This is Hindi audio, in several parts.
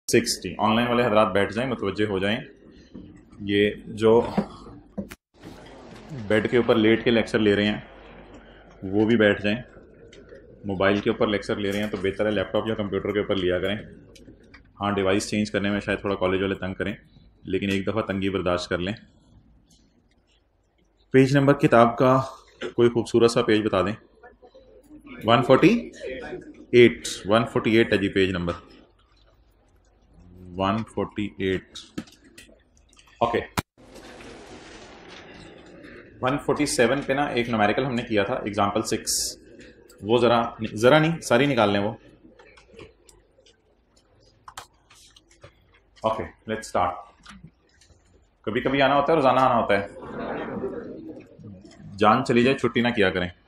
60। ऑनलाइन वाले हजरात बैठ जाएं, मुतवज्जे हो जाएं। ये जो बेड के ऊपर लेट के लेक्चर ले रहे हैं वो भी बैठ जाएं। मोबाइल के ऊपर लेक्चर ले रहे हैं तो बेहतर है लैपटॉप या कंप्यूटर के ऊपर लिया करें। हाँ, डिवाइस चेंज करने में शायद थोड़ा कॉलेज वाले तंग करें, लेकिन एक दफ़ा तंगी बर्दाश्त कर लें। पेज नंबर किताब का कोई खूबसूरत सा पेज बता दें। 148 है जी, पेज नंबर 148। ओके, 147 पे ना एक न्यूमेरिकल हमने किया था, एग्जाम्पल 6। वो ज़रा नहीं, सारी निकाल लें वो। Okay, let's start. कभी कभी आना होता है, रोज़ाना आना होता है। जान चली जाए छुट्टी ना किया करें।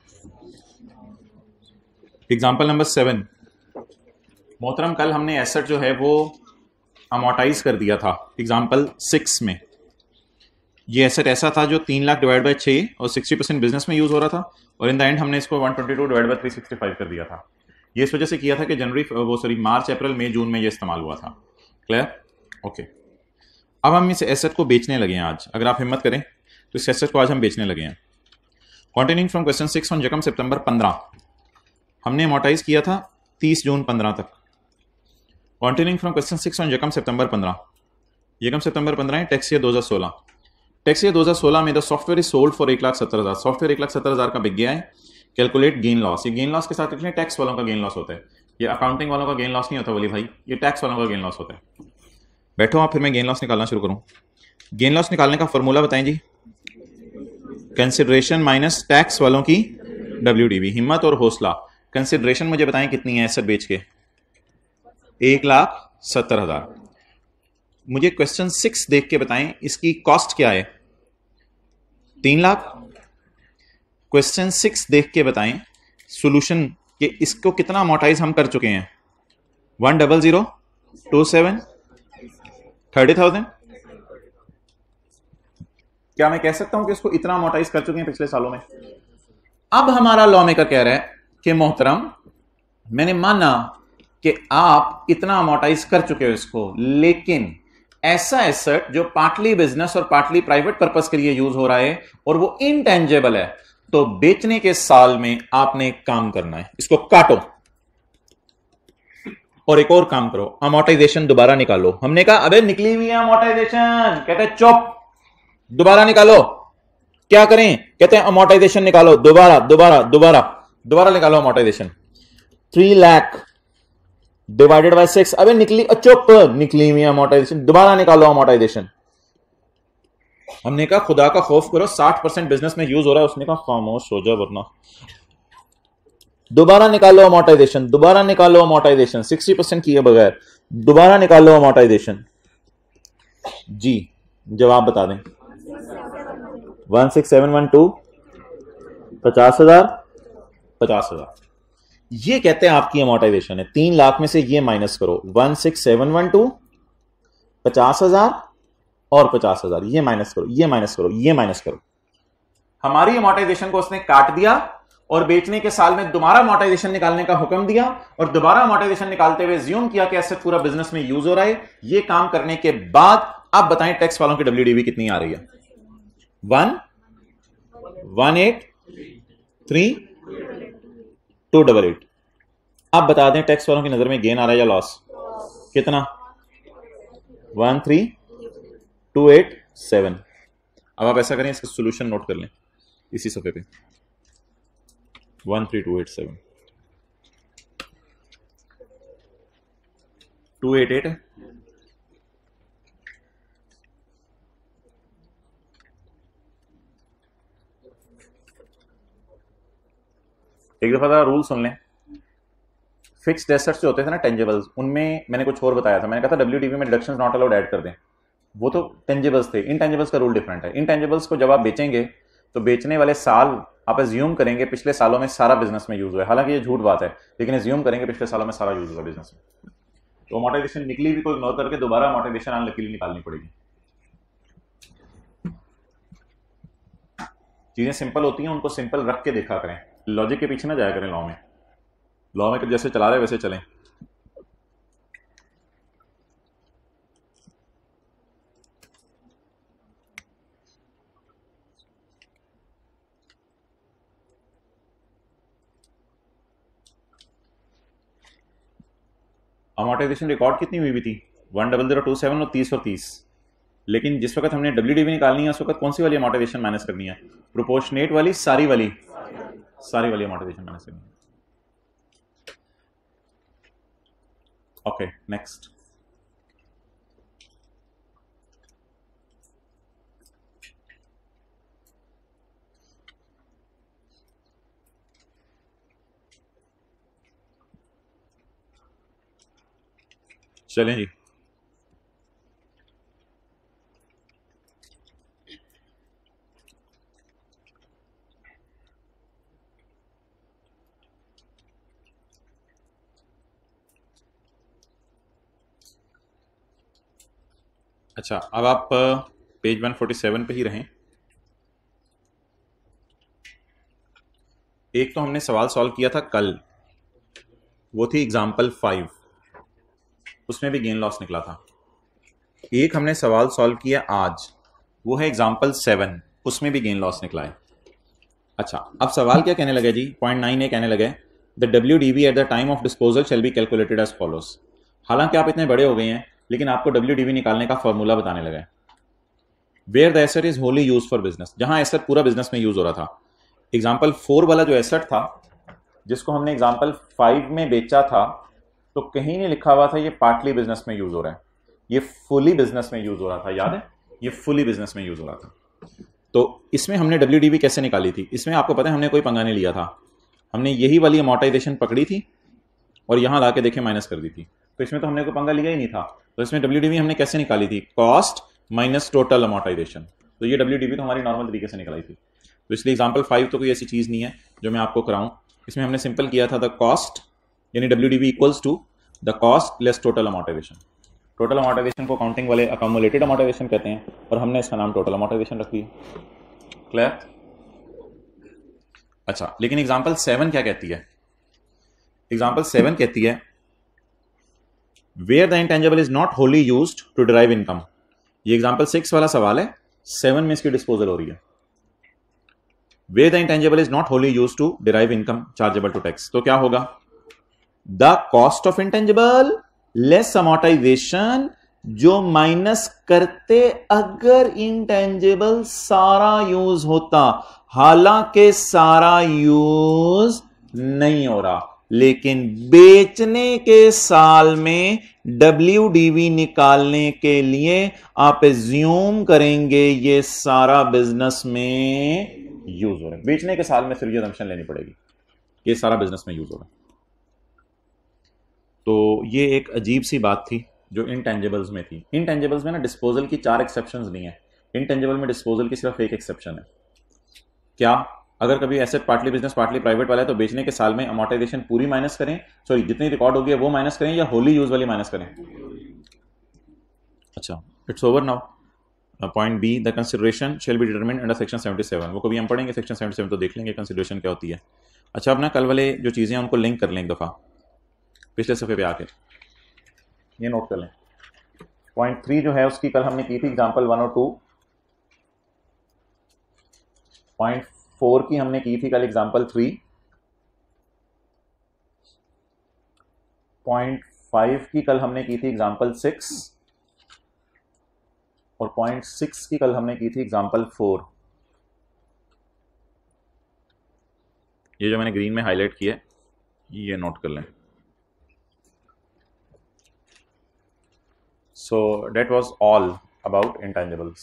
Example number 7। मोहतरम, कल हमने एसेट जो है वो अमोर्टाइज कर दिया था एग्जाम्पल 6 में। ये एसेट ऐसा था जो 3 लाख डिवाइड बाय 6 और 60% बिजनेस में यूज हो रहा था, और इन द एंड हमने इसको 122 डिवाइड बाय 365 कर दिया था। ये इस वजह से किया था कि मार्च अप्रैल मई जून में ये इस्तेमाल हुआ था। क्लियर? ओके। अब हम इस एसेट को बेचने लगे हैं आज। अगर आप हिम्मत करें तो इस एसेट को आज हम बेचने लगे हैं। कॉन्टिन्यूइंग फ्रॉम क्वेश्चन 6 ऑन यकम सितंबर 15 हमने अमोर्टाइज किया था 30 जून 15 तक। कॉन्टिन्यूइंग फ्रॉम क्वेश्चन 6 ऑन यकम सितंबर 15 है टैक्स ईयर 2016। टैक्स ईयर 2016 में the software is sold for 1,70,000। Software 1,70,000 का बिक गया है। Calculate gain loss. ये गेन लॉस के साथ लिखने टैक्स वालों का गेन लॉस होता है। ये अकाउंटिंग वालों का गेन लॉस नहीं होता वली भाई, ये टैक्स वालों का गेन लॉस होता है। बैठो आप, फिर मैं गेन लॉस निकालना शुरू करूं। गेन लॉस निकालने का फॉर्मूला बताएं जी। कंसिडरेशन माइनस टैक्स वालों की WDV। हिम्मत और हौसला। कंसिडरेशन मुझे बताएं कितनी है एसेट बेच के? 1,70,000। मुझे क्वेश्चन 6 देख के बताएं इसकी कॉस्ट क्या है? 3 लाख। क्वेश्चन 6 देख के बताएं सॉल्यूशन के इसको कितना अमोर्टाइज हम कर चुके हैं? 10027 30,000। क्या मैं कह सकता हूं कि इसको इतना अमोर्टाइज कर चुके हैं पिछले सालों में? अब हमारा लॉ मेकर कह रहा है कि मोहतरम, मैंने माना कि आप इतना अमोर्टाइज कर चुके हो इसको, लेकिन ऐसा एसेट जो पार्टली बिजनेस और पार्टली प्राइवेट पर्पस के लिए यूज हो रहा है और वो इनटेंजेबल है, तो बेचने के साल में आपने एक काम करना है, इसको काटो और एक और काम करो, अमोर्टाइजेशन दोबारा निकालो। हमने कहा अबे निकली हुई है अमोर्टाइजेशन। कहते हैं चुप, दोबारा निकालो। क्या करें? कहते हैं अमोर्टाइजेशन निकालो, दोबारा दोबारा दोबारा दोबारा निकालो अमोर्टाइजेशन। 3 lakh divided by 6। अबे निकली, चुप, निकली हुई अमोर्टाइजेशन, दोबारा निकालो अमोर्टाइजेशन। हमने कहा खुदा का खौफ करो, 60% बिजनेस में यूज हो रहा है। उसने कहा खामोश हो जाओ वरना। दोबारा निकालो अमोर्टाइजेशन, दोबारा निकालो अमोर्टाइजेशन। 60% किए बगैर दोबारा निकालो अमोर्टाइजेशन। जी जवाब बता दें। 16712 50,000 50,000। ये कहते हैं आपकी अमोर्टाइजेशन है। 3 लाख में से ये माइनस करो, 16712 50,000 और 50,000। ये माइनस करो, ये माइनस करो, ये माइनस करो। हमारी अमोर्टाइजेशन को उसने काट दिया और बेचने के साल में दोबारा अमोर्टाइजेशन निकालने का हुक्म दिया, और दोबारा अमोर्टाइजेशन निकालते हुए ज्यूम किया कि एसेट पूरा बिजनेस में यूज हो रहा है। ये काम करने के बाद आप बताएं टैक्स वालों की WDV कितनी आ रही है? 1,183,288। आप बता दें टैक्स वालों की नजर में गेन आ रहा है या लॉस? कितना? 13,287। अब आप ऐसा करें, इसका सॉल्यूशन नोट कर लें इसी सफे पे। 13,287 288 है। एक दफा रूल सुन लें। फिक्स्ड एसेट्स जो होते थे ना, टेंजेबल्स, उनमें मैंने कुछ और बताया था। मैंने कहा था WDV में डिडक्शंस नॉट अलाउड ऐड कर दें। वो तो टेंजेबल्स थे। इनटेंजेबल्स का रूल डिफरेंट है। इनटेंजेबल्स को जब आप बेचेंगे तो बेचने वाले साल आप एज्यूम करेंगे पिछले सालों में सारा बिजनेस में यूज हुआ है। हालांकि ये झूठ बात है, लेकिन एज्यूम करेंगे पिछले सालों में सारा यूज हुआ बिजनेस में। तो अमोर्टाइजेशन निकली भी को इग्नोर करके दोबारा अमोर्टाइजेशन अनलकीली निकालनी पड़ेगी। चीजें सिंपल होती हैं, उनको सिंपल रख के देखा करें। लॉजिक के पीछे ना जाया करें। लॉ में जैसे चला रहे वैसे चलें। अमोर्टाइजेशन रिकॉर्ड कितनी हुई थी 10027 और 30 लेकिन जिस वक्त हमने WDV निकालनी है उस वक्त कौन सी वाली अमोर्टाइजेशन माइनस करनी है, प्रोपोर्शनेट वाली, सारी वाली अमोर्टाइजेशन माइनस करनी है। ओके नेक्स्ट, चलें जी। अच्छा अब आप पेज 147 पे ही रहें। एक तो हमने सवाल सॉल्व किया था कल, वो थी एग्जाम्पल 5, उसमें भी गेन लॉस निकला था। एक हमने सवाल सॉल्व किया आज, वो है एग्जाम्पल 7, उसमें भी गेन लॉस निकला है। अच्छा अब सवाल क्या कहने लगे जी, पॉइंट 9 कहने लगे the WDV at the time of disposal shall be calculated as follows. हालांकि आप इतने बड़े हो गए हैं लेकिन आपको WDV निकालने का फॉर्मूला बताने लगा है। Where the asset is wholly used for business, जहां एसेट पूरा बिजनेस में यूज हो रहा था। एग्जाम्पल 4 वाला जो एसेट था जिसको हमने एग्जाम्पल 5 में बेचा था, तो कहीं नहीं लिखा हुआ था ये पार्टली बिजनेस में यूज हो रहा है, ये फुली बिजनेस में यूज हो रहा था। याद है, ये फुली बिजनेस में यूज हो रहा था। तो इसमें हमने WDV कैसे निकाली थी, इसमें आपको पता है हमने कोई पंगा नहीं लिया था, हमने यही वाली अमोर्टाइजेशन पकड़ी थी और यहां लाके देखे माइनस कर दी थी। तो इसमें तो हमने कोई पंगा लिया ही नहीं था। तो इसमें WDV हमने कैसे निकाली थी, कॉस्ट माइनस टोटल अमोर्टाइजेशन। तो ये WDV तो हमारी नॉर्मल तरीके से निकाली थी। तो इसलिए एग्जाम्पल 5 तो कोई ऐसी चीज नहीं है जो मैं आपको कराऊं। इसमें हमने सिंपल किया था द कॉस्ट यानी WDV equals to the cost less total amortisation. Total amortisation को काउंटिंग वाले अकोमुलेटेड अमोर्टाइजेशन कहते हैं और हमने इसका नाम टोटल अमोर्टाइजेशन रख दी। क्लियर? अच्छा लेकिन एग्जाम्पल 7 क्या कहती है, एग्जाम्पल 7 कहती है where the intangible is not wholly used to derive income. ये एग्जाम्पल 6 वाला सवाल है, 7 में इसकी डिस्पोजल हो रही है। Where the intangible is not wholly used to derive income chargeable to tax, तो क्या होगा, the cost of intangible less amortisation, जो माइनस करते अगर इंटेंजिबल सारा यूज होता, हालांकि सारा यूज नहीं हो रहा, लेकिन बेचने के साल में WDV निकालने के लिए आप एज्यूम करेंगे ये सारा बिजनेस में यूज हो रहा है। बेचने के साल में सिर्फ ये असम्पशन लेनी पड़ेगी, ये सारा बिजनेस में यूज हो रहा है। तो ये एक अजीब सी बात थी जो इंटेंजिबल्स में थी। इंटेंजिबल्स में ना डिस्पोजल की 4 एक्सेप्शंस नहीं है, इंटेंजिबल में डिस्पोजल की सिर्फ एक एक्सेप्शन है। क्या, अगर कभी asset partly business partly private वाला है तो बेचने के साल में अमोर्टाइजेशन पूरी माइनस करें, सॉरी जितनी रिकॉर्ड होगी वो माइनस करें, या होली यूज वाली माइनस करें। अच्छा it's over now. Point B the consideration shall be determined under section 77, वो कभी हम पढ़ेंगे सेक्शन 77 तो देख लेंगे कंसिडरेशन क्या होती है। अच्छा अब ना कल वाले जो चीज़ें हैं उनको लिंक कर लें एक दफ़ा पिछले सफ़े पे आके, ये नोट कर लें। पॉइंट 3 जो है उसकी कल हमने की थी एग्जाम्पल 1 और 2। पॉइंट 4 की हमने की थी कल एग्जाम्पल 3। पॉइंट 5 की कल हमने की थी एग्जाम्पल 6 और पॉइंट 6 की कल हमने की थी एग्जाम्पल 4। ये जो मैंने ग्रीन में हाईलाइट किया है ये नोट कर लें। So that was all about intangibles.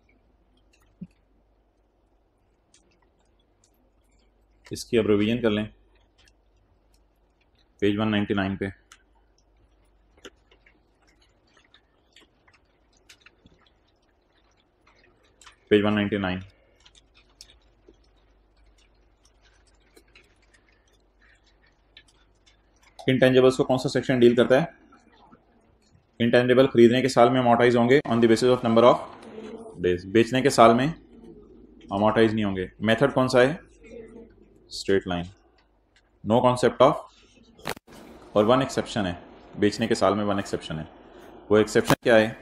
इसकी अब रिवीजन कर लें पेज 199 पे। पेज 199 इंटेंजिबल्स को कौन सा सेक्शन डील करता है? इंटेंजिबल खरीदने के साल में अमोर्टाइज होंगे on the basis of number of days, बेचने के साल में अमोर्टाइज नहीं होंगे। मेथड कौन सा है? Straight line. No concept of, और 1 एक्सेप्शन है, बेचने के साल में 1 एक्सेप्शन है। वो एक्सेप्शन क्या है?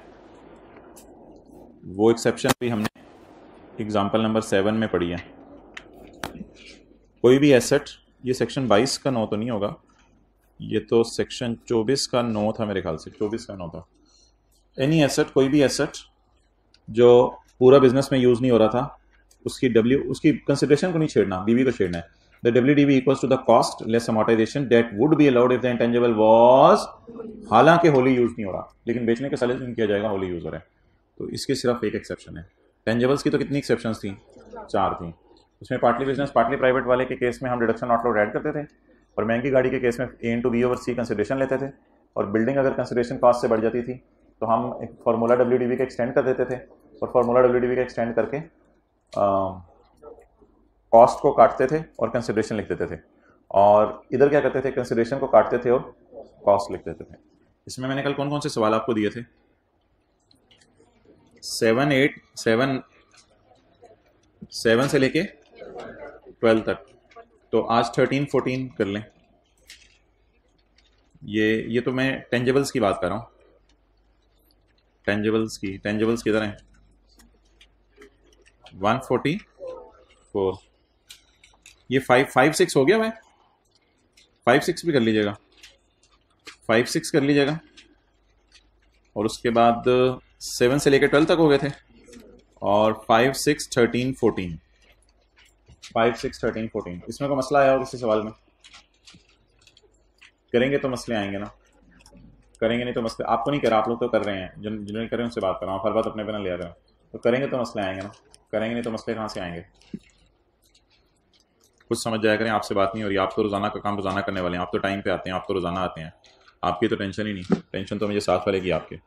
वो एक्सेप्शन भी हमने एग्जाम्पल नंबर 7 में पढ़ी है। कोई भी एसेट, ये सेक्शन 22 का 9 तो नहीं होगा, ये तो सेक्शन 24 का 9 था मेरे ख्याल से, 24 का 9 था। एनी एसेट, कोई भी एसेट जो पूरा बिजनेस में यूज़ नहीं हो रहा था, उसकी कंसिडरेशन को नहीं छेड़ना, बीवी को छेड़ना है। The WDV equals to the cost less amortisation that would be allowed if the intangible was, हालांकि होली यूज़ नहीं हो रहा, लेकिन बेचने के साले नहीं किया जाएगा, होली यूज़ हो रहा है। तो इसकी सिर्फ एक एक्सेप्शन है। टेंजेबल्स की तो कितनी एक्सेप्शंस थी? 4 थी। उसमें पार्टली बिजनेस पार्टली प्राइवेट वाले के केस में हम डिडक्शन नॉट अलाउड ऐड करते थे, और महंगी गाड़ी के केस में A/B/C कंसिडरेशन लेते थे, और बिल्डिंग अगर कंसिडरेशन कॉस्ट से बढ़ जाती थी तो हम एक फार्मूला WDV का एक्सटेंड कर देते थे, और फार्मूला WDV का एक्सटेंड करके कॉस्ट को काटते थे और कंसिडरेशन लिख देते थे, और इधर क्या करते थे, कंसिडरेशन को काटते थे और कॉस्ट लिख देते थे। इसमें मैंने कल कौन कौन से सवाल आपको दिए थे? 7 से लेके 12 तक, तो आज 13 14 कर लें। ये तो मैं टेंजेबल्स की बात कर रहा हूँ। टेंजेबल्स किधर हैं? 144। ये 5 6 हो गया भाई, 5 6 भी कर लीजिएगा, 5 6 कर लीजिएगा। और उसके बाद 7 से लेकर 12 तक हो गए थे, और 5 6 13 14, 5 6 13 14। इसमें कोई मसला आया हो किसी सवाल में? करेंगे तो मसले आएंगे ना, करेंगे नहीं तो मसले, आपको नहीं कर रहा, आप लोग तो कर रहे हैं, जिन्होंने कर रहे हैं उनसे बात कर रहा हूँ, हर बात अपने पे ना ले रहे हो। तो करेंगे तो मसले आएंगे ना, करेंगे नहीं तो मसले कहाँ से आएंगे? कुछ समझ जाया करें, आपसे बात नहीं हो रही, आप तो रोजाना का काम रोजाना करने वाले हैं, आप तो टाइम पे आते हैं, आप तो रोजाना आते हैं, आपकी तो टेंशन ही नहीं, टेंशन तो मुझे साथ वाले की आपके।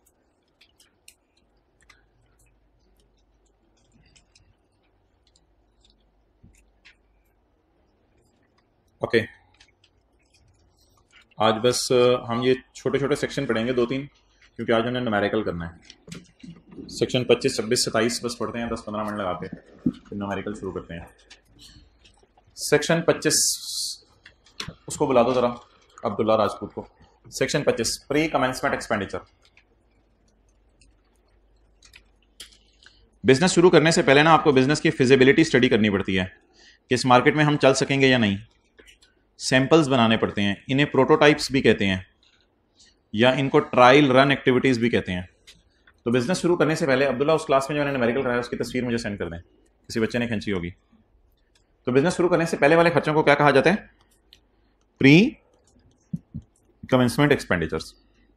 ओके, आज बस हम ये छोटे छोटे सेक्शन पढ़ेंगे 2-3, क्योंकि आज हमने न्यूमेरिकल करना है। सेक्शन 25 26 27 बस पढ़ते हैं 10-15 मिनट लगा के, फिर न्यूमेरिकल शुरू करते हैं। सेक्शन 25, उसको बुला दो जरा, अब्दुल्ला राजपूत को। Section 25 pre commencement expenditure. Business शुरू करने से पहले ना आपको बिजनेस की फिजिबिलिटी स्टडी करनी पड़ती है कि इस मार्केट में हम चल सकेंगे या नहीं। सैंपल्स बनाने पड़ते हैं, इन्हें प्रोटोटाइप्स भी कहते हैं, या इनको ट्रायल रन एक्टिविटीज भी कहते हैं। तो बिजनेस शुरू करने से पहले, अब्दुल्ला उस क्लास में जो मैंने न्यूमेरिकल कराया उसकी तस्वीर मुझे सेंड कर दें, किसी बच्चे ने खींची होगी। तो बिजनेस शुरू करने से पहले वाले खर्चों को क्या कहा जाता है? Pre commencement expenditures.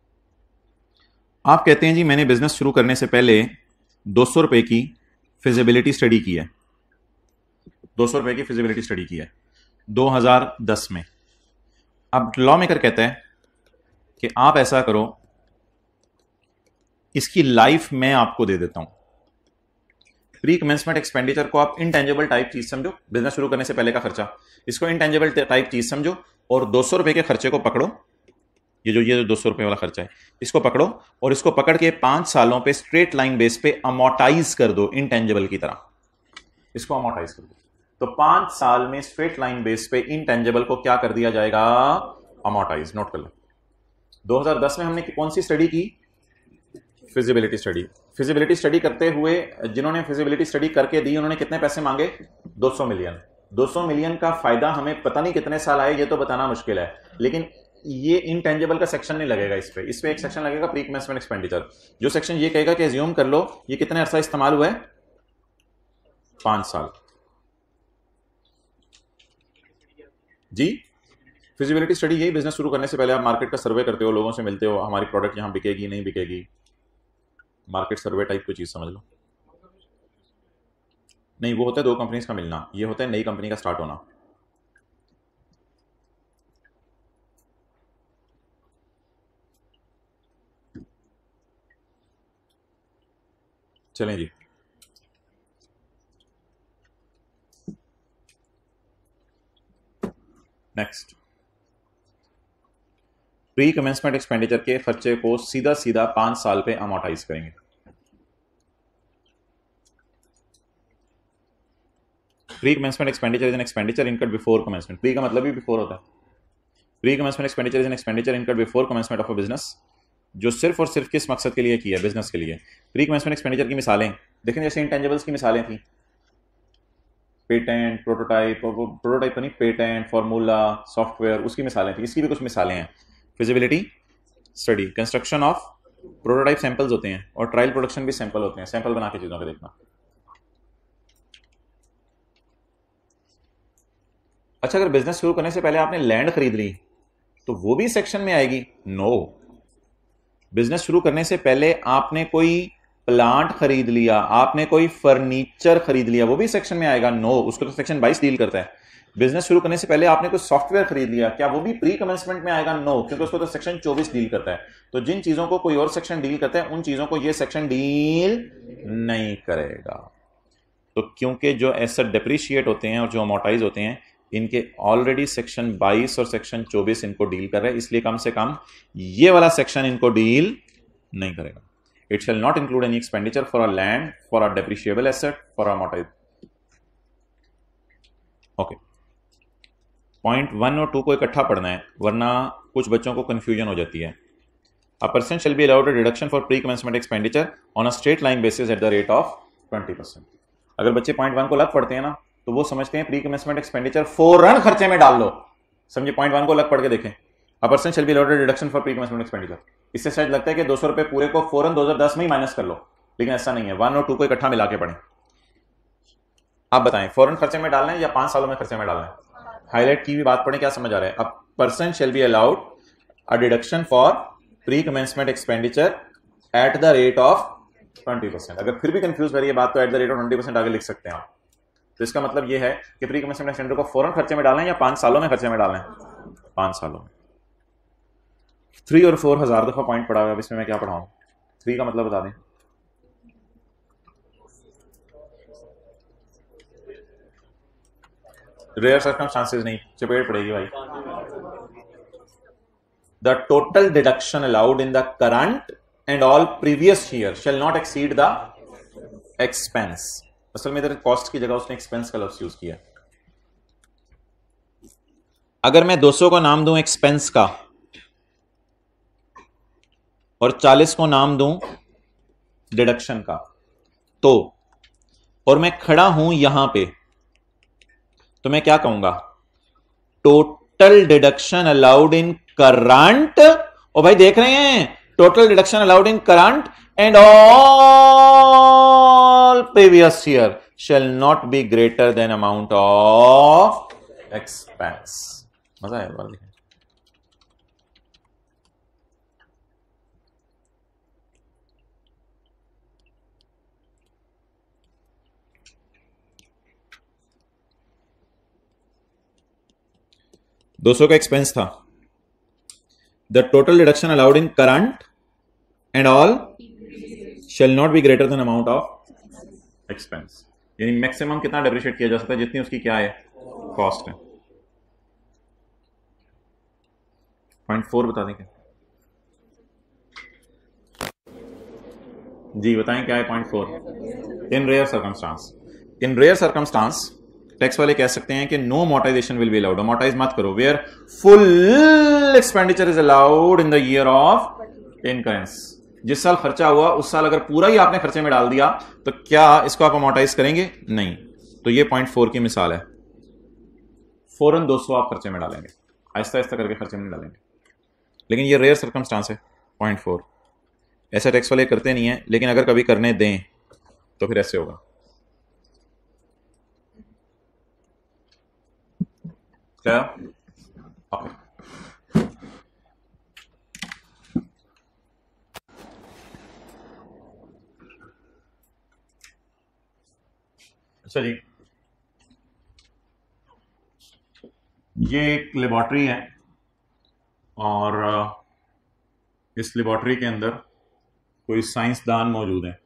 आप कहते हैं जी मैंने बिजनेस शुरू करने से पहले 200 रुपए की फिजिबिलिटी स्टडी की है, 200 रुपए की फिजिबिलिटी स्टडी की है 2010 में। अब लॉ मेकर कहता है कि आप ऐसा करो, इसकी लाइफ मैं आपको दे देता हूं। प्री कमेंसमेंट एक्सपेंडिचर को आप इंटेंजिबल टाइप चीज समझो, बिजनेस शुरू करने से पहले का खर्चा, इसको इंटेंजिबल टाइप चीज समझो, और 200 रुपए के खर्चे को पकड़ो, ये जो 200 रुपए वाला खर्चा है इसको पकड़ो, और इसको पकड़ के 5 सालों पे स्ट्रेट लाइन बेस पे अमोर्टाइज कर दो, इंटेंजिबल की तरह इसको अमोर्टाइज कर दो। तो 5 साल में स्ट्रेट लाइन बेस पे इंटेंजिबल को क्या कर दिया जाएगा? अमोर्टाइज। नोट कर लो, 2010 में हमने कौन सी स्टडी की? Feasibility study. फिजिबिलिटी स्टडी करते हुए जिन्होंने फिजिबिलिटी स्टडी करके दी उन्होंने कितने पैसे मांगे? 200 मिलियन। 200 मिलियन का फायदा हमें पता नहीं कितने साल आए, ये तो बताना मुश्किल है, लेकिन ये इनटेंजिबल का सेक्शन नहीं लगेगा इस पे एक सेक्शन लगेगा प्री कमेंसमेंट एक्सपेंडिचर। जो सेक्शन ये कहेगा कि एज्यूम कर लो ये कितने अरसा इस्तेमाल हुआ है? 5 साल। जी, फिजिबिलिटी स्टडी यही बिजनेस शुरू करने से पहले आप मार्केट का सर्वे करते हो, लोगों से मिलते हो, हमारी प्रोडक्ट यहां बिकेगी नहीं बिकेगी, मार्केट सर्वे टाइप की चीज समझ लो। नहीं, वो होता है 2 कंपनीज का मिलना, ये होता है नई कंपनी का स्टार्ट होना। चलें जी, नेक्स्ट। प्री कमेंसमेंट एक्सपेंडिचर के खर्चे को सीधा सीधा 5 साल पे अमोर्टाइज करेंगे। Pre commencement expenditure is an expenditure incurred before commencement. Pre का मतलब ही बिफोर होता है। Pre commencement expenditure is an expenditure incurred before commencement of a business, जो सिर्फ और सिर्फ किस मकसद के लिए किया है? बिजनेस के लिए। प्री कमेंसमेंट एक्सपेंडिचर की मिसालें देखें, जैसे इंटेंजिबल्स की मिसालें थी, पेटेंट, प्रोटोटाइप, और प्रोटोटाइप नहीं, पेटेंट, फॉर्मूला, सॉफ्टवेयर, उसकी मिसालें थी। इसकी भी कुछ मिसालें हैं। Feasibility study, construction of prototype samples होते हैं, और ट्रायल प्रोडक्शन भी सैंपल होते हैं, सैंपल बना के चीजों को देखना। अच्छा, अगर बिजनेस शुरू करने से पहले आपने लैंड खरीद ली तो वो भी सेक्शन में आएगी? नो। बिजनेस शुरू करने से पहले आपने कोई प्लांट खरीद लिया, आपने कोई फर्नीचर खरीद लिया, वो भी सेक्शन में आएगा? नो, उसको तो सेक्शन 22 डील करता है। बिजनेस शुरू करने से पहले आपने कोई सॉफ्टवेयर खरीद लिया, क्या वो भी प्री कमेंसमेंट में आएगा? नो, क्योंकि उसको तो सेक्शन 24 डील करता है। तो जिन चीजों को कोई और सेक्शन डील करता है उन चीजों को ये सेक्शन डील नहीं करेगा। तो क्योंकि जो एसेट डेप्रिशिएट होते हैं और जो अमोर्टाइज होते हैं, इनके ऑलरेडी सेक्शन 22 और सेक्शन 24 इनको डील कर रहे हैं, इसलिए कम से कम ये वाला सेक्शन इनको डील नहीं करेगा। It shall not include any expenditure for a land, for a depreciable asset, for amortise. Okay, point 1 और 2 को इकट्ठा पढ़ना है, वरना कुछ बच्चों को कंफ्यूजन हो जाती है। A person shall be allowed a deduction for pre commencement expenditure on a straight line basis at the rate of 20%। अगर बच्चे पॉइंट 1 को अलग पढ़ते हैं ना, तो वो समझते हैं प्री कमेंसमेंट एक्सपेंडिचर फौरन खर्चे में डाल लो। समझे? पॉइंट 1 को अलग पढ़ के देखें। A person shall be allowed a deduction for pre commencement expenditure. इससे शायद लगता है कि 200 रुपए पूरे को फौरन 2010 में ही माइनस कर लो, लेकिन ऐसा नहीं है। 1 और 2 को इकट्ठा मिला के पढ़ें। आप बताएं, फौरन खर्चे में डालना है या 5 सालों में खर्चे में डालना है? हाईलाइट की भी बात पढ़ें, क्या समझ आ रहा है? A person shall be allowed a deduction for pre commencement expenditure at the rate of 20%। अगर फिर भी कंफ्यूज करिए बात, तो एट द रेट ऑफ 20% आगे लिख सकते हैं आप। तो इसका मतलब यह है कि प्री कमेंसमेंट एक्सपेंडिचर को फौरन खर्चे में डालना है या 5 सालों में खर्चे में डालना है? 5 सालों में। 3 और 4 1000 दफा पॉइंट पढ़ा हुआ है, अब इसमें मैं क्या पढ़ाऊं? 3 का मतलब बता दें। रेयर सर्कमस्टांसेस नहीं, चपेट पड़ेगी भाई। The total deduction allowed in the current and all previous year shall not exceed the expense. असल में इधर कॉस्ट की जगह उसने एक्सपेंस का लफ्ज यूज किया। अगर मैं 200 को नाम दूं एक्सपेंस का और 40 को नाम दूं डिडक्शन का, तो और मैं खड़ा हूं यहां पे, तो मैं क्या कहूंगा? Total deduction allowed in current, और भाई देख रहे हैं, total deduction allowed in current and all previous year shall not be greater than amount of expense। मजा आया बात देखें। $200 का एक्सपेंस था। The total deduction allowed in current and all shall not be greater than amount of expense। यानी मैक्सिमम कितना डेप्रिशिएट किया जा सकता है? जितनी उसकी क्या है? कॉस्ट है। पॉइंट 4 बता दें क्या? जी बताएं क्या है point 4? In rare circumstances, in rare circumstances tax वाले कह सकते हैं कि no amortisation will be allowed. Amortise मत करो। Where full expenditure is allowed in the year of incurrence. जिस साल खर्चा हुआ उस साल अगर पूरा ही आपने खर्चे में डाल दिया तो क्या इसको आप अमोर्टाइज करेंगे? नहीं। तो ये पॉइंट 4 की मिसाल है। फौरन 200 आप खर्चे में डालेंगे, आहिस्ता आहिस्ता करके खर्चे में डालेंगे, लेकिन ये रेयर सर्कमस्टांस है। पॉइंट 4 ऐसा टैक्स वाले करते नहीं है, लेकिन अगर कभी करने दें तो फिर ऐसे होगा। क्या? अच्छा जी, ये एक लेबॉर्ट्री है और इस लेबॉर्ट्री के अंदर कोई साइंसदान मौजूद है।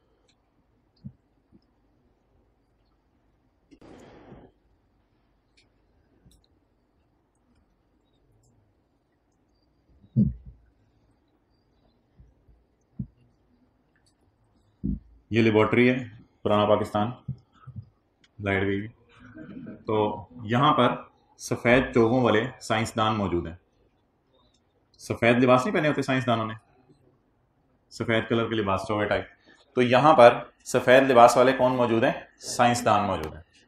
ये लेबॉर्ट्री है, पुराना पाकिस्तान, लाइट गई। तो यहां पर सफेद चोगों वाले साइंसदान मौजूद हैं। सफेद लिबास नहीं पहने होते साइंसदानों ने, सफेद कलर के लिबास, चोगे टाइप। तो यहां पर सफेद लिबास वाले कौन मौजूद हैं? साइंसदान मौजूद हैं।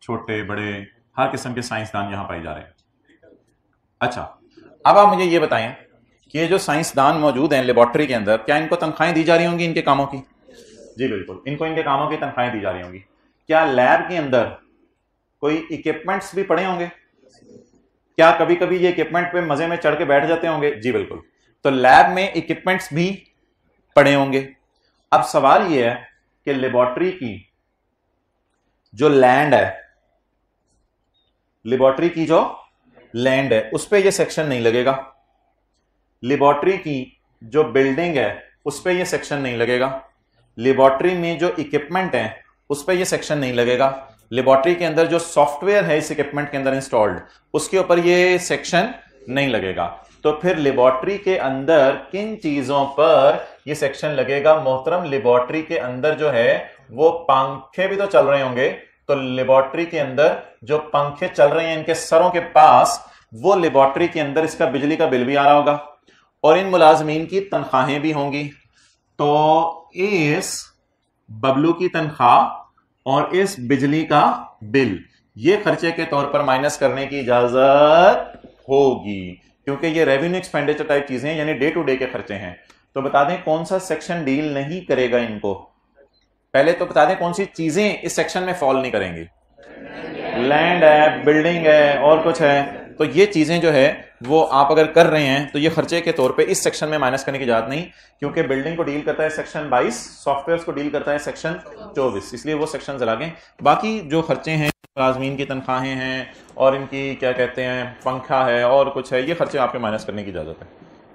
छोटे बड़े हर किस्म के साइंसदान यहां पाए जा रहे हैं। अच्छा, अब आप मुझे ये बताएं कि ये जो साइंसदान मौजूद हैं लेबोरेटरी के अंदर, क्या इनको तनख्वाहें दी जा रही होंगी इनके कामों की? जी बिल्कुल, इनको इनके कामों की तनख्वाहें दी जा रही होंगी। क्या लैब के अंदर कोई इक्विपमेंट्स भी पड़े होंगे? क्या कभी कभी ये इक्विपमेंट पे मजे में चढ़ के बैठ जाते होंगे? जी बिल्कुल, तो लैब में इक्विपमेंट्स भी पड़े होंगे। अब सवाल यह है कि लेबोरेटरी की जो लैंड है, लेबोरेटरी की जो लैंड है उस पर यह सेक्शन नहीं लगेगा। लेबोरेटरी की जो बिल्डिंग है उस पर यह सेक्शन नहीं लगेगा। लेबोरेटरी में जो इक्विपमेंट है उस पर यह सेक्शन नहीं लगेगा। लेबोरेटरी के अंदर जो सॉफ्टवेयर है इस इक्विपमेंट के अंदर इंस्टॉल्ड, उसके ऊपर यह सेक्शन नहीं लगेगा। तो फिर लेबोरेटरी के अंदर किन चीजों पर यह सेक्शन लगेगा? मोहतरम, लेबोरेटरी के अंदर जो है वो पंखे भी तो चल रहे होंगे, तो लेबोरेटरी के अंदर जो पंखे चल रहे हैं इनके सरों के पास, वो लेबोरेटरी के अंदर इसका बिजली का बिल भी आ रहा होगा और इन मुलाजमीन की तनख्वाहें भी होंगी। तो इस बबलू की तनख्वाह और इस बिजली का बिल ये खर्चे के तौर पर माइनस करने की इजाजत होगी, क्योंकि ये रेवेन्यू एक्सपेंडिचर टाइप चीजें हैं, यानी डे टू डे के खर्चे हैं। तो बता दें कौन सा सेक्शन डील नहीं करेगा इनको? पहले तो बता दें कौन सी चीजें इस सेक्शन में फॉल नहीं करेंगी। लैंड है, बिल्डिंग है और कुछ है। तो ये चीजें जो है वो आप अगर कर रहे हैं तो ये खर्चे के तौर पे इस सेक्शन में माइनस करने की इजाजत नहीं, क्योंकि बिल्डिंग को डील करता है सेक्शन 22, सॉफ्टवेयर को डील करता है सेक्शन 24, इसलिए वो सेक्शन लगे। बाकी जो खर्चे हैं, मुलाजमीन की तनख्वाहें हैं और इनकी क्या कहते हैं पंखा है और कुछ है, ये खर्चे आपके माइनस करने की इजाजत है।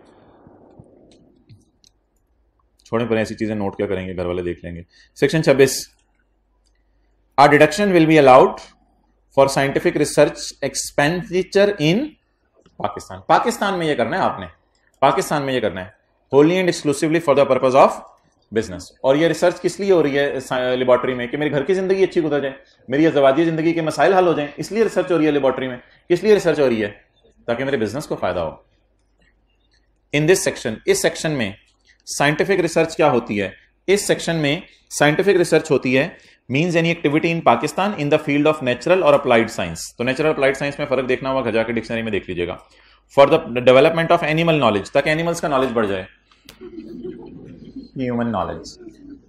छोड़े पर ऐसी चीजें नोट क्या करेंगे, घर वाले देख लेंगे। Section 26, a deduction will be allowed for scientific research expenditure in Pakistan. Pakistan में ये करना है आपने, पाकिस्तान में ये करना है, wholly and exclusively for the purpose of business. और ये रिसर्च किस लिए हो रही है लेबोरेटरी में? कि मेरे घर की जिंदगी अच्छी गुजर जाए, मेरी अज़वाजी जिंदगी के मसाइल हल हो जाएं, इसलिए रिसर्च हो रही है लेबोरेटरी में। किस लिए रिसर्च हो रही है? ताकि मेरे बिजनेस को फायदा हो। इन दिस सेक्शन, इस सेक्शन में साइंटिफिक रिसर्च क्या होती है? इस सेक्शन में साइंटिफिक रिसर्च होती है means any activity in Pakistan in the field of natural और अप्लाइड साइंस। तो नेचुरल अप्लाइड साइंस में फर्क देखना होगा, घर जाकर डिक्शनरी में देख लीजिएगा। For the development of animal knowledge, ताकि एनिमल्स का नॉलेज बढ़ जाए, ह्यूमन नॉलेज।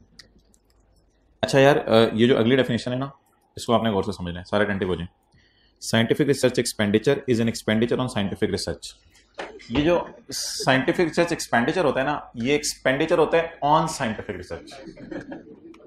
अच्छा यार, ये जो अगली डेफिनेशन है ना, इसको आपने गौर से समझना है, सारे अटेंटिव हो जाएं। Scientific research expenditure is an expenditure on scientific research. ये जो साइंटिफिक रिसर्च एक्सपेंडिचर होता है ना, ये एक्सपेंडिचर होता है on scientific research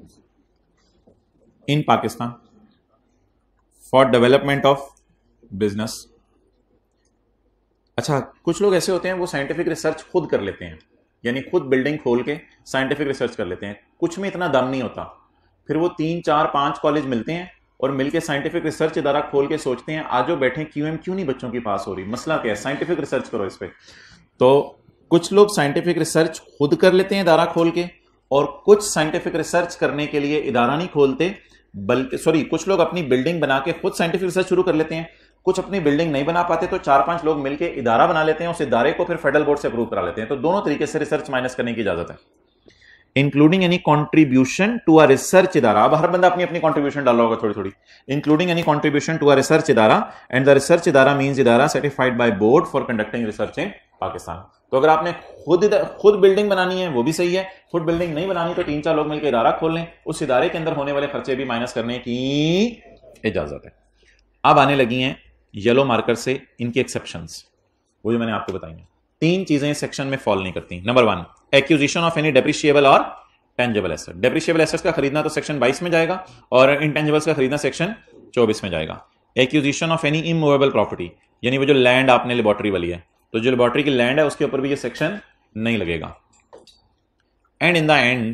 in Pakistan for development of business. अच्छा, कुछ लोग ऐसे होते हैं वो साइंटिफिक रिसर्च खुद कर लेते हैं, यानी खुद बिल्डिंग खोल के साइंटिफिक रिसर्च कर लेते हैं। कुछ में इतना दम नहीं होता, फिर वो 3, 4, 5 कॉलेज मिलते हैं और मिलके साइंटिफिक रिसर्च इदारा खोल के सोचते हैं आज जो बैठे क्यों नहीं बच्चों की पास हो रही, मसला क्या है, साइंटिफिक रिसर्च करो इस पर। तो कुछ लोग साइंटिफिक रिसर्च खुद कर लेते हैं इदारा खोल के, और कुछ साइंटिफिक रिसर्च करने के लिए इदारा नहीं खोलते, बल्कि कुछ लोग अपनी बिल्डिंग बना के खुद साइंटिफिक रिसर्च शुरू कर लेते हैं। कुछ अपनी बिल्डिंग नहीं बना पाते तो 4-5 लोग मिलकर इदारा बना लेते हैं, उस इदारे को फिर फेडरल बोर्ड से अप्रूव करा लेते हैं। तो दोनों तरीके से रिसर्च माइनस करने की इजाजत है। Including any contribution to a research इदारा, अब हर बंदा अपनी अपनी कॉन्ट्रीब्यूशन डाला होगा थोड़ी थोड़ी। Including any contribution to a research इदारा एंड द रिसर्च इदारा मींस इदारा certified by board for conducting research in Pakistan. तो अगर आपने खुद बिल्डिंग बनानी है वो भी सही है, खुद बिल्डिंग नहीं बनानी तो 3-4 लोग मिलकर इदारा खोल लें, उस इदारे के अंदर होने वाले खर्चे भी माइनस करने की इजाजत है। अब आने लगी हैं येलो मार्कर से इनकी एक्सेप्शंस, वो जो मैंने आपको बताई हैं। 3 चीजें सेक्शन में फॉल नहीं करती। Number 1, acquisition of any depreciable और टेंजेबल एसेट। डेप्रिशिएबल एसेट्स का खरीदना तो सेक्शन 22 में जाएगा और इंटेंजेबल्स का खरीदना सेक्शन 24 में जाएगा। Acquisition of any immovable property, यानी वो जो लैंड आपने लेबोरेटरी वाली है, तो जो लेबोरेटरी की लैंड है उसके ऊपर भी ये सेक्शन नहीं लगेगा। एंड इन द एंड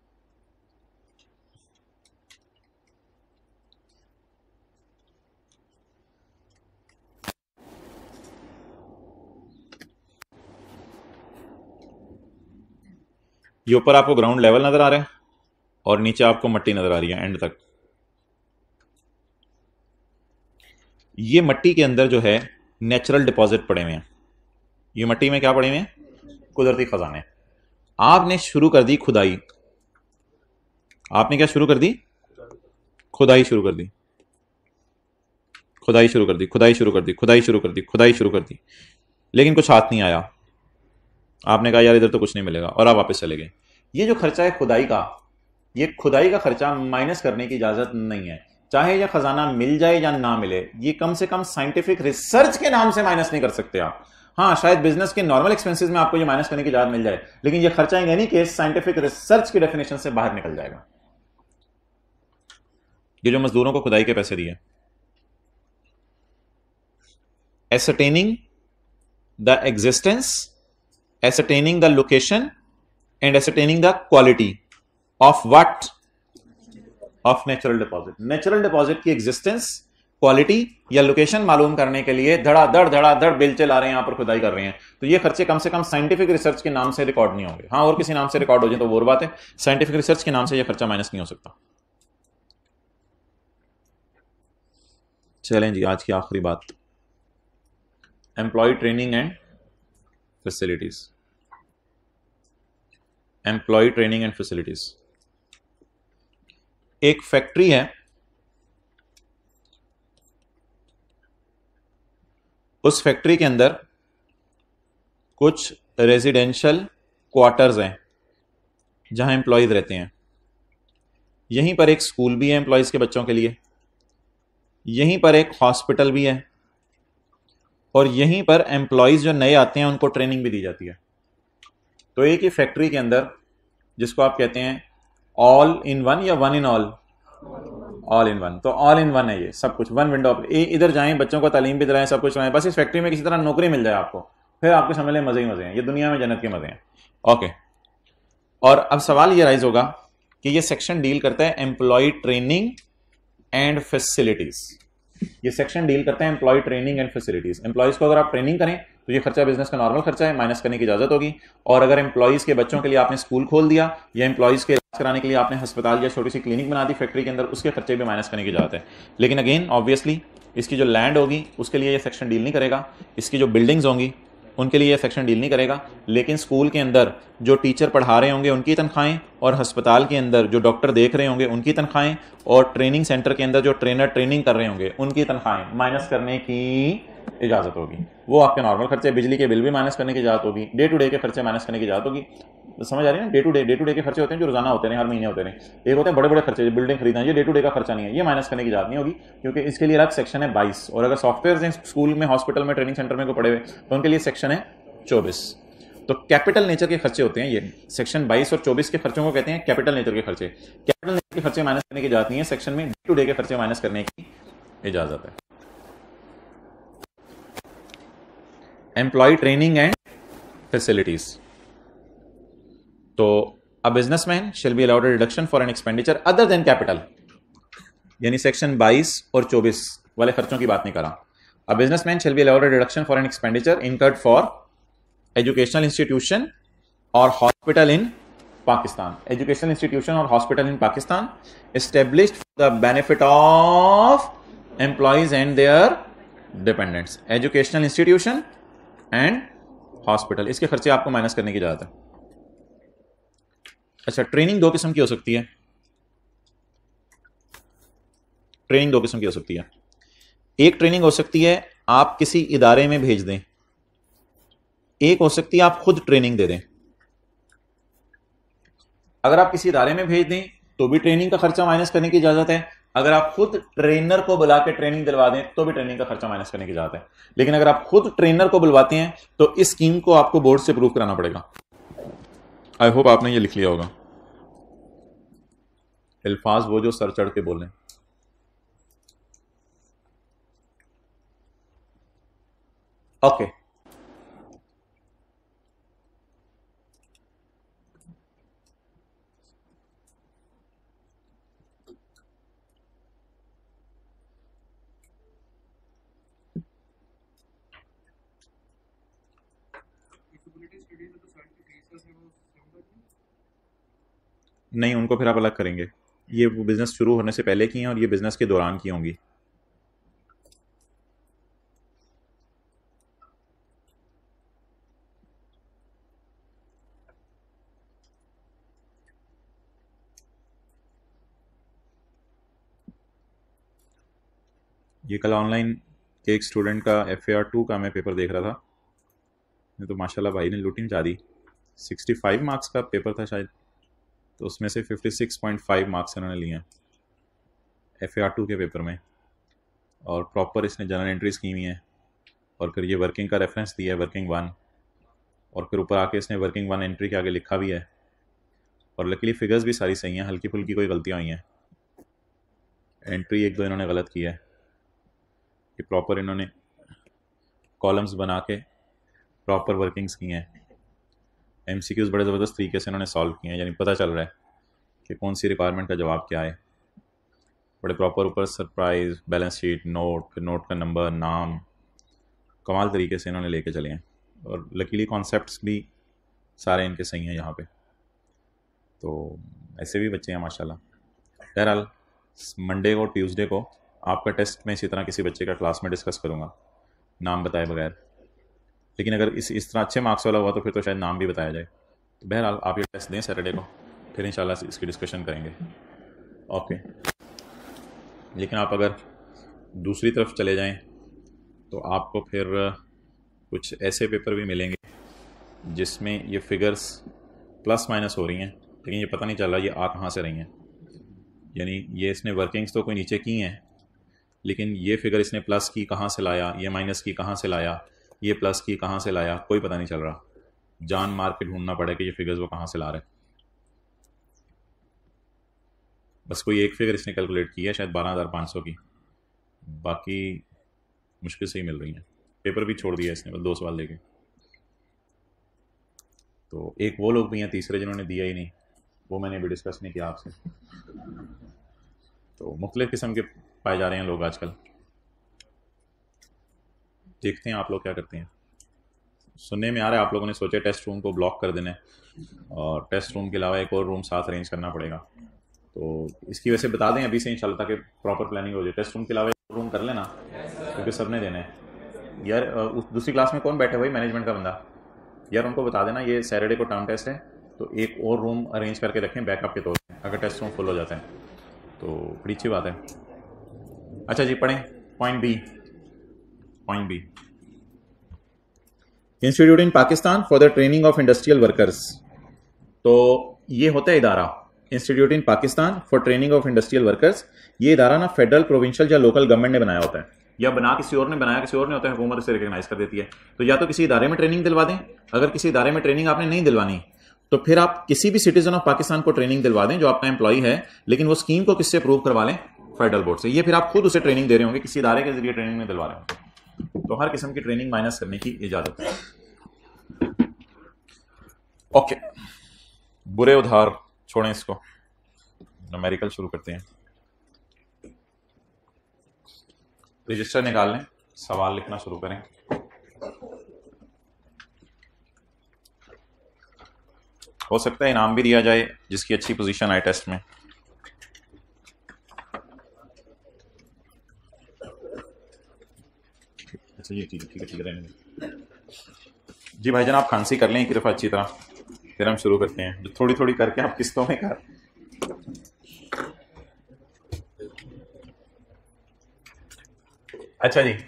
ये ऊपर आपको ग्राउंड लेवल नजर आ रहा है और नीचे आपको मट्टी नजर आ रही है एंड तक। ये मट्टी के अंदर जो है नेचुरल डिपॉजिट पड़े हुए हैं। ये मट्टी में क्या पड़े हुए हैं? कुदरती खजाने। आपने शुरू कर दी खुदाई। आपने क्या शुरू कर दी? खुदाई शुरू कर दी। खुदाई शुरू कर दी, खुदाई शुरू कर दी, खुदाई शुरू कर दी, खुदाई शुरू कर दी, लेकिन कुछ हाथ नहीं आया। आपने कहा यार इधर तो कुछ नहीं मिलेगा और आप वापस चले गए। ये जो खर्चा है खुदाई का, ये खुदाई का खर्चा माइनस करने की इजाजत नहीं है। चाहे यह खजाना मिल जाए या ना मिले, ये कम से कम साइंटिफिक रिसर्च के नाम से माइनस नहीं कर सकते आप। हाँ, शायद बिजनेस के नॉर्मल एक्सपेंसेस में आपको ये माइनस करने की इजाजत मिल जाए, लेकिन ये खर्चा in any case scientific research की डेफिनेशन से बाहर निकल जाएगा। ये जो मजदूरों को खुदाई के पैसे दिए, ascertaining the existence, ascertaining the location and ascertaining the quality of what? Of natural deposit. Natural deposit की एग्जिस्टेंस, क्वालिटी या लोकेशन मालूम करने के लिए धड़ाधड़ बेलचे ला रहे हैं, यहां पर खुदाई कर रहे हैं। तो ये खर्चे कम से कम साइंटिफिक रिसर्च के नाम से रिकॉर्ड नहीं होंगे। हाँ, और किसी नाम से रिकॉर्ड हो जाए तो वो बात है, साइंटिफिक रिसर्च के नाम से ये खर्चा माइनस नहीं हो सकता। चलें जी, आज की आखिरी बात, employee training and facilities. Employee training and facilities. एक फैक्ट्री है, उस फैक्ट्री के अंदर कुछ रेजिडेंशियल क्वार्टर्स हैं जहां एम्प्लॉयज रहते हैं। यहीं पर एक स्कूल भी है एम्प्लॉयज के बच्चों के लिए, यहीं पर एक हॉस्पिटल भी है, और यहीं पर एम्प्लॉयज जो नए आते हैं उनको ट्रेनिंग भी दी जाती है। तो एक ही फैक्ट्री के अंदर, जिसको आप कहते हैं ऑल इन वन या one in all, all in one, तो ऑल इन वन है ये सब कुछ, वन विंडो। इधर जाएं, बच्चों को तालीम भी दिलाएं, सब कुछ कराएं, बस इस फैक्ट्री में किसी तरह नौकरी मिल जाए आपको, फिर आपके समझ लें मजे ही मजे हैं, ये दुनिया में जन्नत के मजे हैं। ओके, और अब सवाल ये राइज होगा कि ये सेक्शन डील करता है एम्प्लॉय ट्रेनिंग एंड फैसिलिटीज। ये सेक्शन डील करता है employee training and facilities. Employees को अगर आप ट्रेनिंग करें तो ये खर्चा बिजनेस का नॉर्मल खर्चा है, माइनस करने की इजाजत होगी। और अगर एम्प्लॉयज के बच्चों के लिए आपने स्कूल खोल दिया या एम्प्लॉयज के इलाज कराने के लिए आपने अस्पताल या छोटी सी क्लिनिक बना दी फैक्ट्री के अंदर, उसके खर्चे भी माइनस करने की इजाजत है। लेकिन अगेन ऑब्वियसली इसकी जो लैंड होगी उसके लिए ये सेक्शन डील नहीं करेगा, इसकी जो बिल्डिंग्स होंगी उनके लिए सेक्शन डील नहीं करेगा। लेकिन स्कूल के अंदर जो टीचर पढ़ा रहे होंगे उनकी तनख्वाहें, और अस्पताल के अंदर जो डॉक्टर देख रहे होंगे उनकी तनख्वाहें, और ट्रेनिंग सेंटर के अंदर जो ट्रेनर ट्रेनिंग कर रहे होंगे उनकी तनख्वाहें माइनस करने की इजाजत होगी। वो आपके नॉर्मल खर्चे, बिजली के बिल भी माइनस करने की इजाजत होगी, डे टू डे के खर्चे माइनस करने की इजाजत होगी। समझ आ रही है ना? डे टू डे के खर्चे होते हैं जो रोजाना होते हैं, हर महीने होते हैं। एक होते हैं बड़े बड़े खर्चे, बिल्डिंग खरीदना, ये डे टू डे का खर्चा नहीं है, ये माइनस करने की इजाजत नहीं होगी, क्योंकि इसके लिए अलग सेक्शन है 22। और अगर सॉफ्टवेयर स्कूल में, हॉस्पिटल में, ट्रेनिंग सेंटर में को पड़े हुए तो उनके लिए सेक्शन है 24। तो कैपिटल नेचर के खर्चे होते हैं ये, सेक्शन 22 और 24 के खर्चों को कहते हैं कैपिटल नेचर के खर्चे। कैपिटल नेचर के खर्चे माइनस करने की इजाजत नहीं है, सेक्शन में डे टू डे के खर्चे माइनस करने की इजाजत है। Employee training and facilities. तो a businessman shall be allowed a reduction for an expenditure other than capital, यानी सेक्शन 22 और 24 वाले खर्चों की बात नहीं करा। A businessman shall be allowed a reduction for an expenditure incurred for educational institution और hospital in Pakistan. Educational institution और hospital in Pakistan established for the benefit of employees and their dependents. Educational institution and hospital, इसके खर्चे आपको माइनस करने की इजाजत है। अच्छा, ट्रेनिंग दो किस्म की हो सकती है। ट्रेनिंग दो किस्म की हो सकती है। एक ट्रेनिंग हो सकती है आप किसी इदारे में भेज दें, एक हो सकती है आप खुद ट्रेनिंग दे दें। अगर आप किसी इदारे में भेज दें तो भी ट्रेनिंग का खर्चा माइनस करने की इजाजत है, अगर आप खुद ट्रेनर को बुला के ट्रेनिंग दिलवा दें तो भी ट्रेनिंग का खर्चा माइनस करने की इजाजत है। लेकिन अगर आप खुद ट्रेनर को बुलवाते हैं तो इस स्कीम को आपको बोर्ड से प्रूव कराना पड़ेगा। आई होप आपने ये लिख लिया होगा, अल्फाज वो जो सर चढ़ के बोल रहे हैं। ओके, नहीं, उनको फिर आप अलग करेंगे। ये वो बिजनेस शुरू होने से पहले की हैं और ये बिजनेस के दौरान की होंगी। ये कल ऑनलाइन एक स्टूडेंट का FAR 2 का मैं पेपर देख रहा था, ये तो माशाल्लाह भाई ने लूटी मचा दी। 65 मार्क्स का पेपर था शायद, तो उसमें से 56.5 मार्क्स इन्होंने लिए हैं FAR 2 के पेपर में, और प्रॉपर इसने जनरल एंट्रीज की हुई हैं, और फिर ये वर्किंग का रेफरेंस दिया है वर्किंग 1, और फिर ऊपर आके इसने वर्किंग 1 एंट्री के आगे लिखा भी है, और लकीली फिगर्स भी सारी सही हैं, हल्की फुल्की कोई गलतियाँ हुई हैं, एंट्री एक दो इन्होंने गलत की है। कि प्रॉपर इन्होंने कॉलम्स बना के प्रॉपर वर्किंग्स की हैं, MCQs बड़े ज़बरदस्त तरीके से इन्होंने सॉल्व किए हैं, यानी पता चल रहा है कि कौन सी रिक्वायरमेंट का जवाब क्या है। बड़े प्रॉपर ऊपर सरप्राइज, बैलेंस शीट, नोट, फिर नोट का नंबर, नाम, कमाल तरीके से इन्होंने लेके चले हैं, और लकीली कॉन्सेप्ट्स भी सारे इनके सही हैं यहाँ पे। तो ऐसे भी बच्चे हैं माशाल्लाह। बहरहाल मंडे को, ट्यूसडे को आपका टेस्ट में इसी तरह किसी बच्चे का क्लास में डिस्कस करूँगा, नाम बताए बगैर, लेकिन अगर इस तरह अच्छे मार्क्स वाला हुआ तो फिर तो शायद नाम भी बताया जाए। तो बहरहाल आप ये टेस्ट दें सैटरडे को, फिर इंशाल्लाह इसकी डिस्कशन करेंगे। ओके, लेकिन आप अगर दूसरी तरफ चले जाएं तो आपको फिर कुछ ऐसे पेपर भी मिलेंगे जिसमें ये फिगर्स प्लस माइनस हो रही हैं, लेकिन ये पता नहीं चल रहा ये आ कहाँ से रही हैं। यानी ये इसने वर्किंग्स तो कोई नीचे की हैं, लेकिन ये फिगर इसने प्लस की कहाँ से लाया, ये माइनस की कहाँ से लाया, ये प्लस की कहाँ से लाया, कोई पता नहीं चल रहा। जान मार के ढूंढना पड़े कि ये फिगर्स वो कहाँ से ला रहे। बस कोई एक फिगर इसने कैलकुलेट की है शायद 12,500 की, बाकी मुश्किल से ही मिल रही हैं। पेपर भी छोड़ दिया इसने, बस 2 सवाल लेके। तो एक वो लोग भी हैं तीसरे जिन्होंने दिया ही नहीं, वो मैंने भी डिस्कस नहीं किया आपसे। तो मुख्तलिफ किस्म के पाए जा रहे हैं लोग आजकल, देखते हैं आप लोग क्या करते हैं। सुनने में आ रहा है आप लोगों ने सोचा टेस्ट रूम को ब्लॉक कर देना है, और टेस्ट रूम के अलावा एक और रूम साथ अरेंज करना पड़ेगा। तो इसकी वजह से बता दें अभी से इंशाल्लाह, ताकि प्रॉपर प्लानिंग हो जाए। टेस्ट रूम के अलावा एक रूम कर लेना, क्योंकि सब ने देना है यार। उस दूसरी क्लास में कौन बैठे भाई, मैनेजमेंट का बंदा यार, उनको बता देना ये सैटरडे को टर्म टेस्ट है, तो एक और रूम अरेंज करके रखें बैकअप के तौर पर, अगर टेस्ट रूम फुल हो जाता है तो बड़ी अच्छी बात है। अच्छा जी, पढ़ें point B. Institute in Pakistan for the training of industrial workers. तो ये होता है इदारा institute in Pakistan for training of industrial workers. ये इदारा ना फेडरल, प्रोविंशियल या लोकल गवर्नमेंट ने बनाया होता है, या बना किसी और ने बनाया, किसी और ने होता है, हुकूमत से रिकग्नाइज कर देती है। तो या तो किसी इदारे में ट्रेनिंग दिलवा दें, अगर किसी इदारे में ट्रेनिंग आपने नहीं दिलवानी तो फिर आप किसी भी सिटीजन ऑफ पाकिस्तान को ट्रेनिंग दिलवा दें जो आपका एम्प्लॉय है, लेकिन वो स्कीम को किससे अप्रूव करवा लें, फेडरल बोर्ड से। ये फिर आप खुद उसे ट्रेनिंग दे रहे होंगे, किसी इदारे के जरिए ट्रेनिंग में दिलवा रहे होंगे। तो हर किस्म की ट्रेनिंग माइनस करने की इजाजत है। ओके, बुरे उधार छोड़ें, इसको न्यूमेरिकल शुरू करते हैं। रजिस्टर निकाल लें, सवाल लिखना शुरू करें। हो सकता है इनाम भी दिया जाए जिसकी अच्छी पोजीशन आए टेस्ट में। अच्छा ये ठीक है रहने जी भाईजान, आप खांसी कर लें एक दफ़ा अच्छी तरह, फिर हम शुरू करते हैं। जो थोड़ी थोड़ी करके आप किस्तों में कर। अच्छा जी,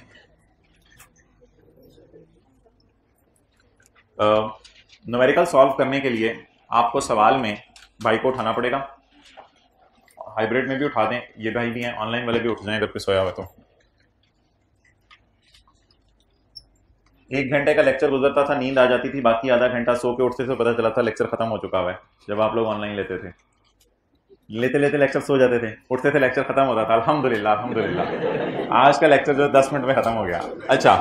न्यूमेरिकल सॉल्व करने के लिए आपको सवाल में भाई को उठाना पड़ेगा। हाइब्रिड में भी उठा दें, ये भाई भी हैं, ऑनलाइन वाले भी उठ जाएं अगर पे सोया हुआ तो। 1 घंटे का लेक्चर गुजरता था, नींद आ जाती थी, बाकी आधा घंटा सो के उठते थे, पता चला था लेक्चर खत्म हो चुका हुआ है। जब आप लोग ऑनलाइन लेते थे, लेते लेते लेक्चर सो जाते थे, उठते थे लेक्चर खत्म होता था। अल्हम्दुलिल्लाह अल्हम्दुलिल्लाह, आज का लेक्चर जो 10 मिनट में खत्म हो गया। अच्छा,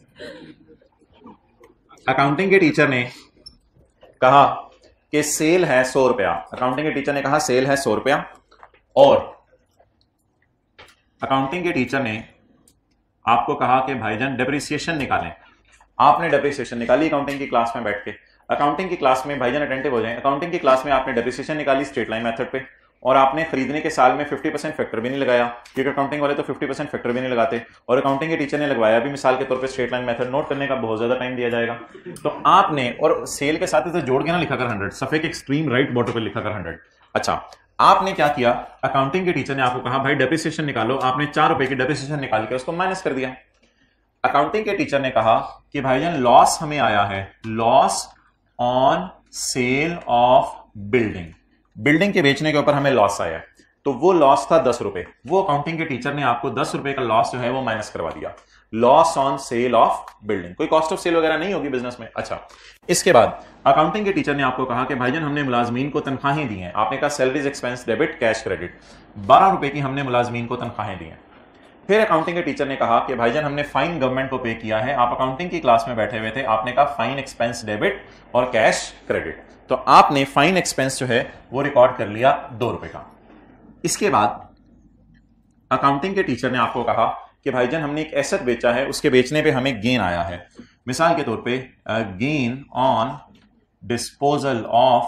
अकाउंटिंग के टीचर ने कहा कि सेल है 100 रुपया। अकाउंटिंग के टीचर ने कहा सेल है 100 रुपया, और अकाउंटिंग के टीचर ने आपको कहा कि भाईजान डेप्रिसिएशन निकालें। आपने डेप्रिसिएशन निकाली अकाउंटिंग की क्लास में बैठ के। अकाउंटिंग की क्लास में भाईजान अटेंटिव हो जाएं। अकाउंटिंग की क्लास में आपने डेप्रिसिएशन निकाली स्ट्रेट लाइन मेथड पे, और आपने खरीदने के साल में 50% फैक्टर भी नहीं लगाया, क्योंकि अकाउंटिंग वाले तो 50% फैक्टर भी नहीं लगाते, और अकाउंटिंग के टीचर ने लगवाया भी। मिसाल के तौर पे स्ट्रेट लाइन मेथड नोट करने का बहुत ज्यादा टाइम दिया जाएगा, तो आपने, और सेल के साथ इसे जोड़ के ना लिखा कर 100, सफे के एक्सट्रीम राइट बॉटम पे लिखा कर 100। अच्छा, आपने क्या किया, अकाउंटिंग के टीचर ने आपको कहा भाई डेप्रिसिएशन निकालो, आपने 4 रुपए की डेप्रिसिएशन निकाल के उसको माइनस कर दिया। अकाउंटिंग के टीचर ने कहा कि भाईजान लॉस हमें आया है, loss on sale of building, building के बेचने के ऊपर हमें लॉस आया है, तो वो लॉस था 10 रुपए। वो अकाउंटिंग के टीचर ने आपको 10 रुपए का लॉस जो है वो माइनस करवा दिया, loss on sale of building. कोई कॉस्ट ऑफ सेल वगैरह नहीं होगी बिजनेस में। अच्छा, इसके बाद अकाउंटिंग के टीचर ने आपको कहा कि भाईजान हमने मुलाजमीन को तनख्वाहें दी हैं, आपने कहा salaries expense debit cash credit, 12 रुपए की हमने मुलाजमीन को तनख्वाहें दी हैं। फिर अकाउंटिंग के टीचर ने कहा कि भाईजान हमने फाइन गवर्नमेंट को पे किया है, आप अकाउंटिंग की क्लास में बैठे हुए थे, आपने कहा फाइन एक्सपेंस डेबिट और कैश क्रेडिट, तो आपने फाइन एक्सपेंस जो है वो रिकॉर्ड कर लिया 2 रुपए का। इसके बाद अकाउंटिंग के टीचर ने आपको कहा कि भाईजान हमने एक एसेट बेचा है, उसके बेचने पे हमें गेन आया है, मिसाल के तौर पे gain on disposal of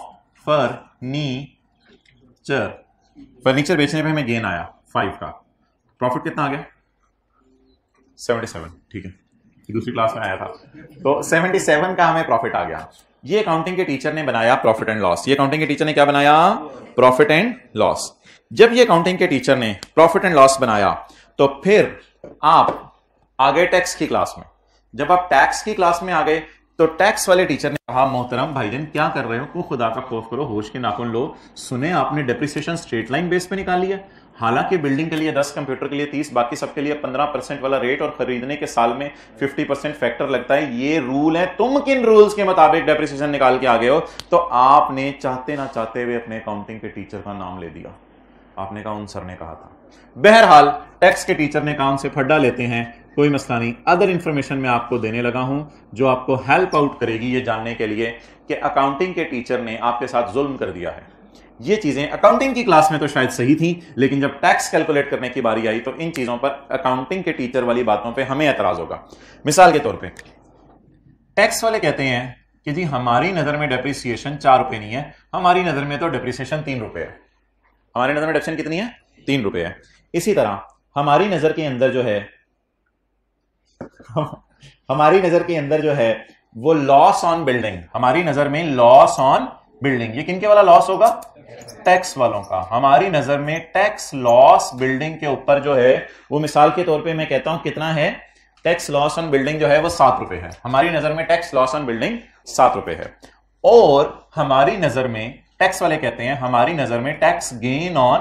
furniture, furniture बेचने पे हमें गेन आया 5 का, प्रॉफिट कितना आ गया 77, ठीक है, दूसरी क्लास में आया था, तो 77 का हमें प्रॉफिट आ गया। ये अकाउंटिंग के टीचर ने बनाया प्रॉफिट एंड लॉस। ये अकाउंटिंग के टीचर ने क्या बनाया, प्रॉफिट एंड लॉस। जब ये अकाउंटिंग के टीचर ने प्रॉफिट एंड लॉस बनाया तो फिर आप आ गए टैक्स की क्लास में। जब आप टैक्स की क्लास में आ गए तो टैक्स वाले टीचर ने कहा मोहतरम भाईजान क्या कर रहे हो, को खुदा का खौफ करो, होश के नाखून लो, सुने आपने डेप्रिसिएशन स्ट्रेट लाइन बेस पे निकाल लिया, हालांकि बिल्डिंग के लिए 10, कंप्यूटर के लिए 30, बाकी सबके लिए 15% वाला रेट और खरीदने के साल में 50% फैक्टर लगता है, ये रूल है, तुम किन रूल्स के मुताबिक डेप्रिसिएशन निकाल के आ गए हो। तो आपने चाहते ना चाहते हुए अपने अकाउंटिंग के टीचर का नाम ले दिया, आपने कहा उन सर ने कहा था। बहरहाल टैक्स के टीचर ने कहा उनसे फड्डा लेते हैं, कोई मसला नहीं, अदर इंफॉर्मेशन मैं आपको देने लगा हूं जो आपको हेल्प आउट करेगी ये जानने के लिए कि अकाउंटिंग के टीचर ने आपके साथ जुल्म कर दिया है। ये चीजें अकाउंटिंग की क्लास में तो शायद सही थी, लेकिन जब टैक्स कैलकुलेट करने की बारी आई तो इन चीजों पर अकाउंटिंग के टीचर वाली बातों पे हमें एतराज होगा। मिसाल के तौर पे टैक्स वाले कहते हैं कि जी हमारी नजर में डेप्रिसिएशन 4 रुपए नहीं है, हमारी नजर में तो डेप्रिसिएशन 3 रुपए है, हमारी नजर में डेप्रिसिएशन कितनी है 3 रुपए है। इसी तरह हमारी नजर के अंदर जो है हमारी नजर के अंदर जो है वो लॉस ऑन बिल्डिंग, हमारी नजर में लॉस ऑन बिल्डिंग, ये किनके वाला लॉस होगा, टैक्स वालों का। हमारी नजर में टैक्स लॉस बिल्डिंग के ऊपर जो है वो मिसाल के तौर पे मैं कहता हूं कितना है, टैक्स लॉस ऑन बिल्डिंग जो है वो 7 रुपए है, हमारी नजर में टैक्स लॉस ऑन बिल्डिंग 7 रुपए है। और हमारी नजर में टैक्स वाले कहते हैं हमारी नजर में टैक्स गेन ऑन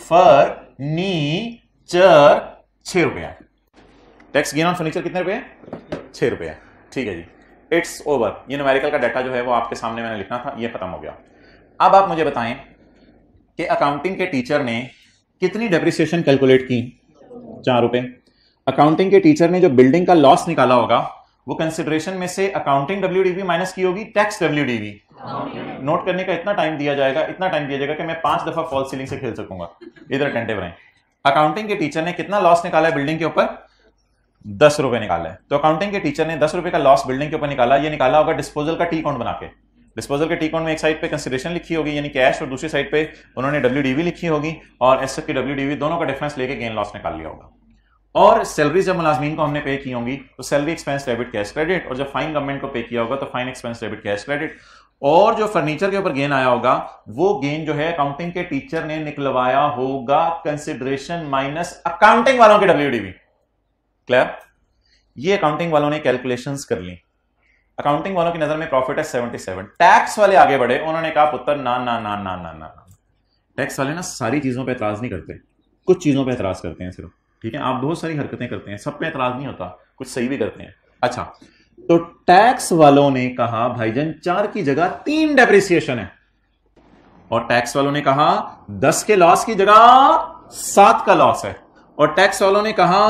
फर्नीचर 6 रुपए है, टैक्स गेन ऑन फर्नीचर कितने रुपए है 6 रुपए है, ठीक है जी, इट्स ओवर। ये न्यूमेरिकल का डाटा जो है वो आपके सामने मैंने लिखना था, ये खत्म हो गया। अब आप मुझे बताएं कि अकाउंटिंग के टीचर ने कितनी डेप्रिसिएशन कैलकुलेट की, 4 रुपए। अकाउंटिंग के टीचर ने जो बिल्डिंग का लॉस निकाला होगा वो कंसिडरेशन में से अकाउंटिंग WDV माइनस की होगी, टैक्स WDV नोट करने का इतना टाइम दिया जाएगा, इतना टाइम दिया जाएगा कि मैं 5 दफा फॉल सीलिंग से खेल सकूंगा, इधर अटेंटिव रहें। अकाउंटिंग के टीचर ने कितना लॉस निकाला है बिल्डिंग के ऊपर, 10 रुपए निकाला है। तो अकाउंटिंग के टीचर ने 10 रुपए का लॉस बिल्डिंग के ऊपर निकाला, ये निकाला होगा डिस्पोजल का टी अकाउंट बना के। डिस्पोजल के टी अकाउंट में एक साइड पे कंसिडरेशन लिखी होगी यानी कैश, और दूसरी साइड पे उन्होंने WDV लिखी होगी, और एसेट की WDV, दोनों का डिफरेंस लेके गेन लॉस निकाल लिया होगा। और सैलरी जब मुलाजमीन को हमने पे की होंगी तो salary expense debit cash credit, और जब फाइन गवर्नमेंट को पे किया होगा तो fine expense debit cash credit. और जो फर्नीचर के ऊपर गेन आया होगा वो गेन जो है अकाउंटिंग के टीचर ने निकलवाया होगा कंसिडरेशन माइनस अकाउंटिंग वालों के WDV। क्लियर? ये अकाउंटिंग वालों ने कैलकुलेशंस कर ली, अकाउंटिंग वालों की नजर में प्रॉफिट है 77। टैक्स वाले आगे बढ़े, उन्होंने कहा पुत्र ना ना ना ना ना ना। टैक्स वाले ना सारी चीजों पे एतराज नहीं करते, कुछ चीजों पे एतराज करते हैं सिर्फ, ठीक है। आप बहुत सारी हरकतें करते हैं, सब पे एतराज नहीं होता, कुछ सही भी करते हैं। अच्छा, तो टैक्स वालों ने कहा भाईजान 4 की जगह 3 डेप्रिसिएशन है, और टैक्स वालों ने कहा 10 के लॉस की जगह 7 का लॉस है, और टैक्स वालों ने कहा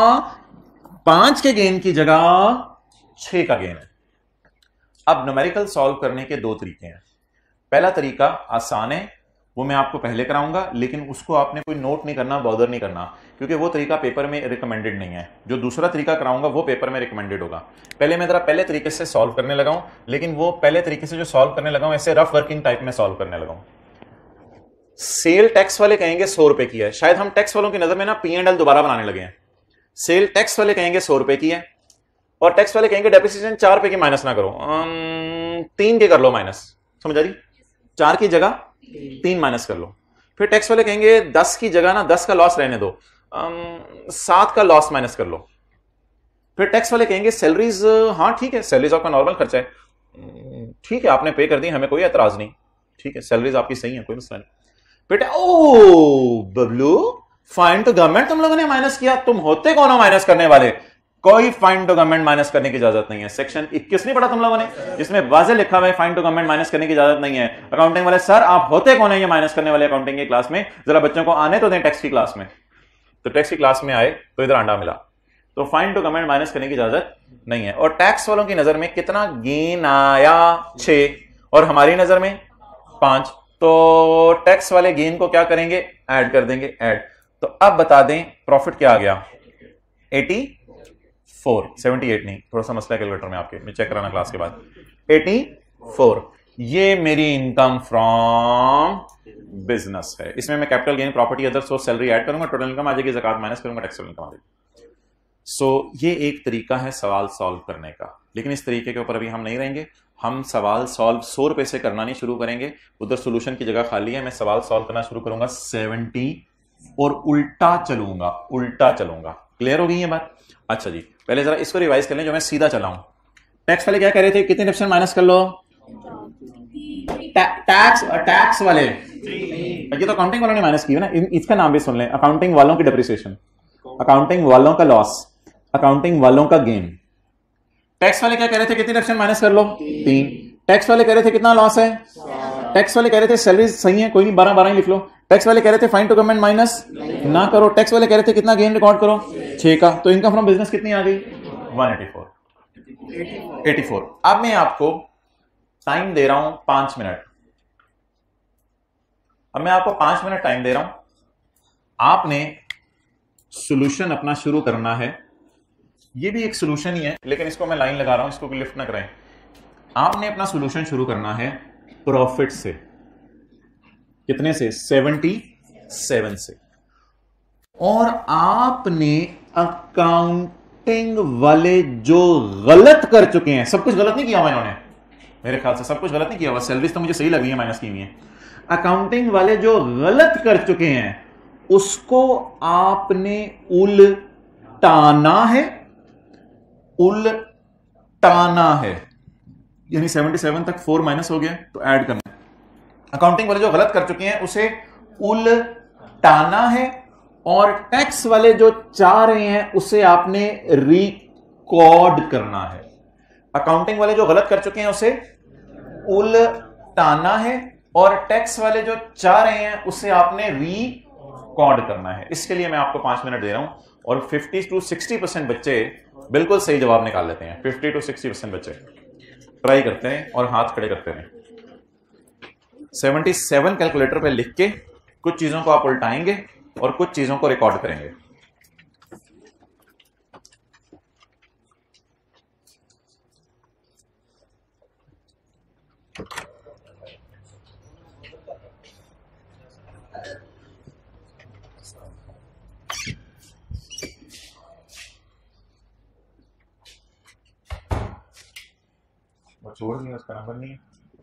5 के गेन की जगह 6 का गेन है। अब न्यूमेरिकल सॉल्व करने के 2 तरीके हैं। पहला तरीका आसान है, वो मैं आपको पहले कराऊंगा, लेकिन उसको आपने कोई नोट नहीं करना, बॉदर नहीं करना, क्योंकि वो तरीका पेपर में रिकमेंडेड नहीं है। जो दूसरा तरीका कराऊंगा वो पेपर में रिकमेंडेड होगा। पहले मैं जरा पहले तरीके से सॉल्व करने लगा हूं, लेकिन वो पहले तरीके से जो सॉल्व करने लगा हूं ऐसे रफ वर्किंग टाइप में सॉल्व करने लगा हूं। सेल टैक्स वाले कहेंगे 100 रुपए की है, शायद हम टैक्स वालों की नजर में ना P&L दोबारा बनाने लगे हैं। सेल टैक्स वाले कहेंगे 100 रुपए की है, और टैक्स वाले कहेंगे डेप्रिसिएशन 4 रुपए की माइनस ना करो, 3 के कर लो माइनस, समझ आ रही? 4 की जगह 3 माइनस कर लो, फिर टैक्स वाले कहेंगे 10 की जगह ना 10 का लॉस रहने दो, 7 का लॉस माइनस कर लो। फिर टैक्स वाले कहेंगे सैलरीज, हाँ ठीक है सैलरीज आपका नॉर्मल खर्चा है, ठीक है आपने पे कर दी, हमें कोई एतराज नहीं, ठीक है सैलरीज आपकी सही है, कोई मसला नहीं। फिर ओ बबलू फाइन टू गवर्नमेंट तुम लोगों ने माइनस किया, तुम होते कौन हो माइनस करने वाले? कोई फाइन टू गवर्नमेंट माइनस करने की इजाजत नहीं है। सेक्शन 21 नहीं पढ़ा तुम लोगों ने, जिसमें वाज़ेह लिखा हुआ है फाइन टू गवर्नमेंट माइनस करने की इजाजत नहीं है। अकाउंटिंग वाले सर आप होते कौन है ये माइनस करने वाले अकाउंटिंग की क्लास में? जरा बच्चों को आने तो दें टैक्स की क्लास में। तो टैक्स की क्लास में आए तो इधर अंडा मिला। तो फाइन टू गवर्नमेंट माइनस करने की इजाजत नहीं है। और टैक्स वालों की नजर में कितना गेन आया? 6, और हमारी नजर में 5। तो टैक्स वाले गेन को क्या करेंगे? ऐड कर देंगे, ऐड। तो अब बता दें प्रॉफिट क्या आ गया? 84, 78 नहीं, थोड़ा सा मसला कैलकुलेटर में आपके, मैं चेक कराना क्लास के बाद। 84 ये मेरी इनकम फ्रॉम बिजनेस है। इसमें मैं capital gain, property, other source, salary add करूंगा, टोटल इनकम आ जाएगी, ज़कात माइनस करूंगा, टैक्सेबल इनकम आ जाएगी। सो ये एक तरीका है सवाल सॉल्व करने का, लेकिन इस तरीके के ऊपर अभी हम नहीं रहेंगे। हम सवाल सॉल्व 100 रुपए से करना नहीं शुरू करेंगे, उधर सोल्यूशन की जगह खाली है। मैं सवाल सॉल्व करना शुरू करूंगा 70 और उल्टा चलूंगा, उल्टा चलूंगा। क्लियर हो गई ये बात? अच्छा जी, पहले जरा इसको रिवाइज कर लें जो मैं सीधा चला हूं। टैक्स वाले क्या कह रहे थे? कितने परसेंट माइनस कर लो? टैक्स वाले, ये तो अकाउंटिंग वालों ने माइनस की है ना, इसका नाम भी सुन लें, अकाउंटिंग वालों की डिप्रिसिएशन, अकाउंटिंग वालों का लॉस, अकाउंटिंग वालों का गेन। टैक्स वाले क्या कह रहे थे? कितने परसेंट माइनस कर लो? 3। टैक्स वाले कह रहे थे कितना लॉस है? टैक्स वाले कह रहे थे सैलरी सही है, कोई नहीं 12 लिख लो। टैक्स वाले कह रहे थे फाइन टू गवर्नमेंट माइनस ना करो। टैक्स वाले कह रहे थे कितना गेन रिकॉर्ड करो? 6 का। तो इनकम फ्रॉम बिजनेस कितनी आ गई? 184। अब मैं आपको टाइम दे रहा हूं 5 मिनट। अब मैं आपको 5 मिनट टाइम दे रहा हूं, आपने सॉल्यूशन अपना शुरू करना है। ये भी एक सॉल्यूशन ही है, लेकिन इसको मैं लाइन लगा रहा हूं, इसको लिफ्ट ना करें। आपने अपना सॉल्यूशन शुरू करना है प्रॉफिट से। कितने से? 77 से। और आपने अकाउंटिंग वाले जो गलत कर चुके हैं, सब कुछ गलत नहीं किया हुआ इन्होंने, मेरे ख्याल से सब कुछ गलत नहीं किया हुआ, सैलरीज तो मुझे सही लगी है माइनस की हुई है। अकाउंटिंग वाले जो गलत कर चुके हैं उसको आपने उल्टाना है, उल्टाना है। यानी 77 तक 4 माइनस हो गया तो ऐड करना है। अकाउंटिंग वाले जो गलत कर चुके हैं उसे उल्टाना है, और टैक्स वाले जो चाह रहे हैं उसे आपने रिकॉर्ड करना है। अकाउंटिंग वाले जो गलत कर चुके हैं उसे उल्टाना है, और टैक्स वाले जो चाह रहे हैं उसे आपने रिकॉर्ड करना है। इसके लिए मैं आपको 5 मिनट दे रहा हूं, और 50 to 60% बच्चे बिल्कुल सही जवाब निकाल लेते हैं। 50 to 60% बच्चे ट्राई करते हैं और हाथ खड़े करते हैं। 77 कैलकुलेटर पे लिख के कुछ चीजों को आप उल्टाएंगे और कुछ चीजों को रिकॉर्ड करेंगे। वो छोड़ नहीं, उसका नंबर नहीं है।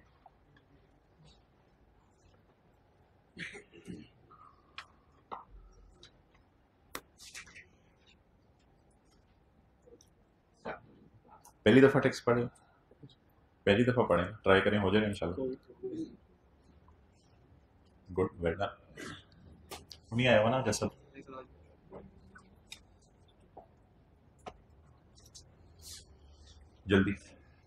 पहली दफा टेक्स्ट पढ़े, पहली दफा पढ़ें, ट्राई करें, हो जाएगा इंशाल्लाह। Good, well done. नहीं आया हुआ ना जैसा? जल्दी।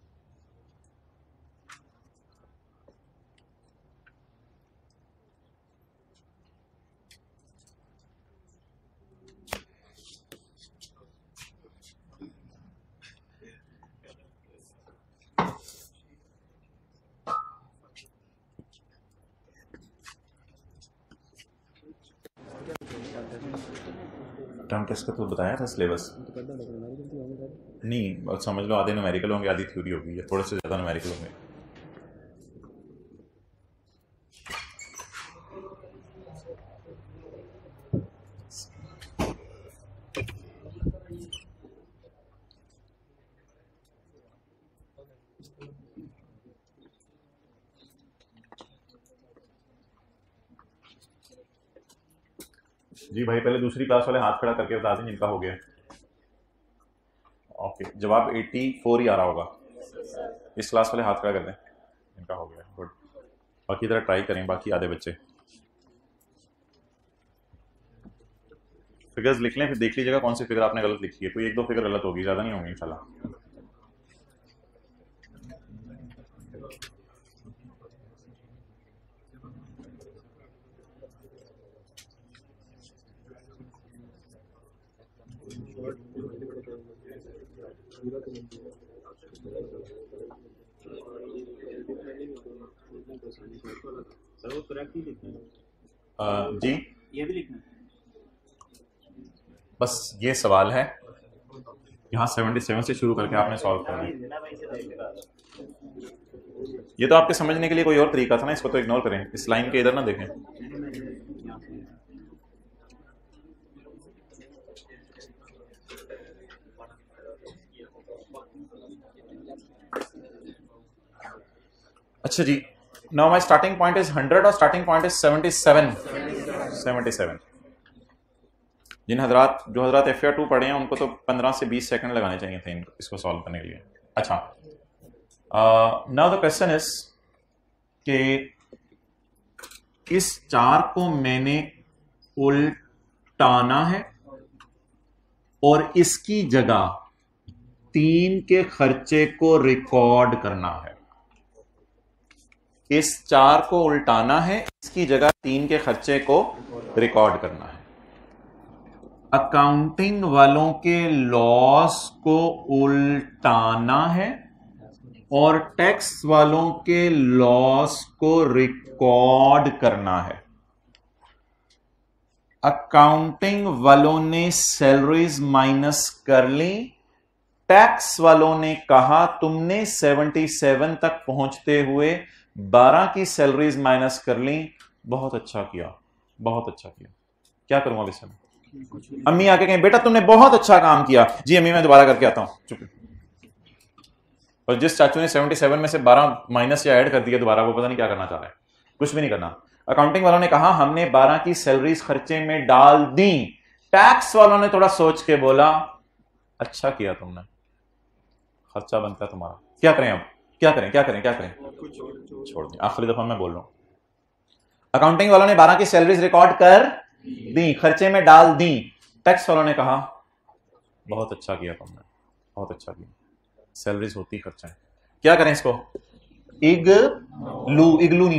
टर्म टेस्ट का तो बताया था सिलेबस नहीं, समझ लो आधे न्यूमेरिकल होंगे, आधी थ्योरी होगी, या थोड़े से ज़्यादा न्यूमेरिकल होंगे। जी भाई, पहले दूसरी क्लास वाले हाथ खड़ा करके बता दें जिनका हो गया। ओके, जवाब 84 ही आ रहा होगा। इस क्लास वाले हाथ खड़ा कर दें जिनका हो गया। गुड। बाकी तरह ट्राई करें, बाकी आधे बच्चे फिगर्स लिख लें, फिर देख लीजिएगा कौन सी फिगर आपने गलत लिखी है। कोई एक दो फिगर गलत होगी, ज़्यादा नहीं होंगी इंशाल्लाह। जी, ये भी लिखना। बस ये सवाल है, यहाँ 77 से शुरू करके आपने सॉल्व करना है। ये तो आपके समझने के लिए कोई और तरीका था ना, इसको तो इग्नोर करें। इस लाइन के इधर ना देखें। अच्छा जी, now my starting point is 100 और स्टार्टिंग पॉइंट इज 77। जो हजरात FR2 पढ़े हैं उनको तो 15 से 20 सेकंड लगाने चाहिए थे इसको सॉल्व करने के लिए। अच्छा, नाउ द क्वेश्चन इज कि इस 4 को मैंने उल्टाना है और इसकी जगह 3 के खर्चे को रिकॉर्ड करना है। इस 4 को उल्टाना है, इसकी जगह 3 के खर्चे को रिकॉर्ड करना है। अकाउंटिंग वालों के लॉस को उल्टाना है और टैक्स वालों के लॉस को रिकॉर्ड करना है। अकाउंटिंग वालों ने सैलरीज माइनस कर ली, टैक्स वालों ने कहा तुमने 77 तक पहुंचते हुए 12 की सैलरीज माइनस कर ली, बहुत अच्छा किया, बहुत अच्छा किया। क्या करूं अब इसमें? अम्मी आके कहें बेटा तुमने बहुत अच्छा काम किया। जी अम्मी मैं दोबारा करके आता हूं। चुप। और जिस चाचू ने 77 में से 12 माइनस या ऐड कर दिया दोबारा, वो पता नहीं क्या करना चाह रहा है। कुछ भी नहीं करना। अकाउंटिंग वालों ने कहा हमने 12 की सैलरीज खर्चे में डाल दी, टैक्स वालों ने थोड़ा सोच के बोला अच्छा किया तुमने, खर्चा बनता है तुम्हारा। क्या करें अब? क्या करें? छोड़ दें। आखिरी दफा मैं बोल रहा हूं। अकाउंटिंग वालों ने 12 की सैलरीज रिकॉर्ड कर दी, खर्चे में डाल दी, टैक्स वालों ने कहा बहुत अच्छा किया तुमने, बहुत अच्छा किया, सैलरीज होती खर्चा है। क्या करें इसको? इग्नोर,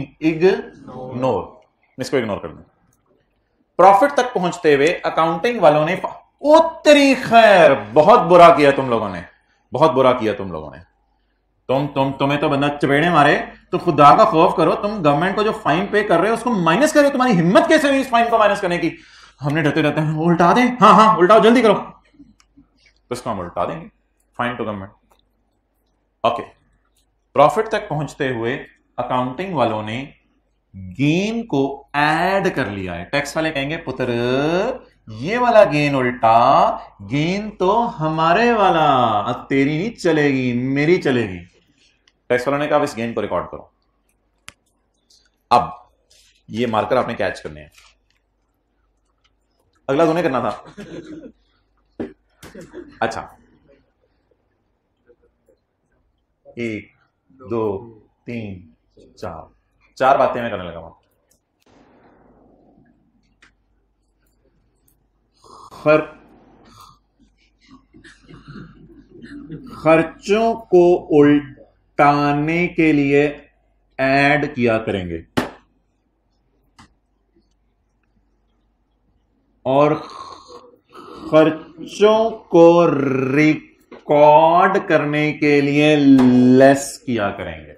इसको इग्नोर कर दें। प्रॉफिट तक पहुंचते हुए अकाउंटिंग वालों ने ओ तेरी खैर, बहुत बुरा किया तुम लोगों ने, बहुत बुरा किया तुम लोगों ने। तुम्हें तो बंदा चपेड़े मारे तो खुदा का खौफ करो, तुम गवर्नमेंट को जो फाइन पे कर रहे हो उसको माइनस करो। तुम्हारी हिम्मत कैसे हुई इस फाइन को माइनस करने की? हमने डरते रहते हैं उल्टा दें, हाँ उल्टाओ जल्दी करो, तो इसको हम उल्टा देंगे fine to government. Okay, profit तक पहुंचते हुए अकाउंटिंग वालों ने गेन को ऐड कर लिया है। टैक्स वाले कहेंगे पुत्र ये वाला गेन उल्टा, गेन तो हमारे वाला, अब तेरी नहीं चलेगी मेरी चलेगी। टैक्स वालों ने कहा इस गेन को रिकॉर्ड करो। अब ये मार्कर आपने कैच करने हैं। अगला तो नहीं करना था। अच्छा, 1 2 3 4 बातें मैं करने लगा हूं। खर्चों को उल्टाने के लिए ऐड किया करेंगे और खर्चों को रिकॉर्ड करने के लिए लेस किया करेंगे।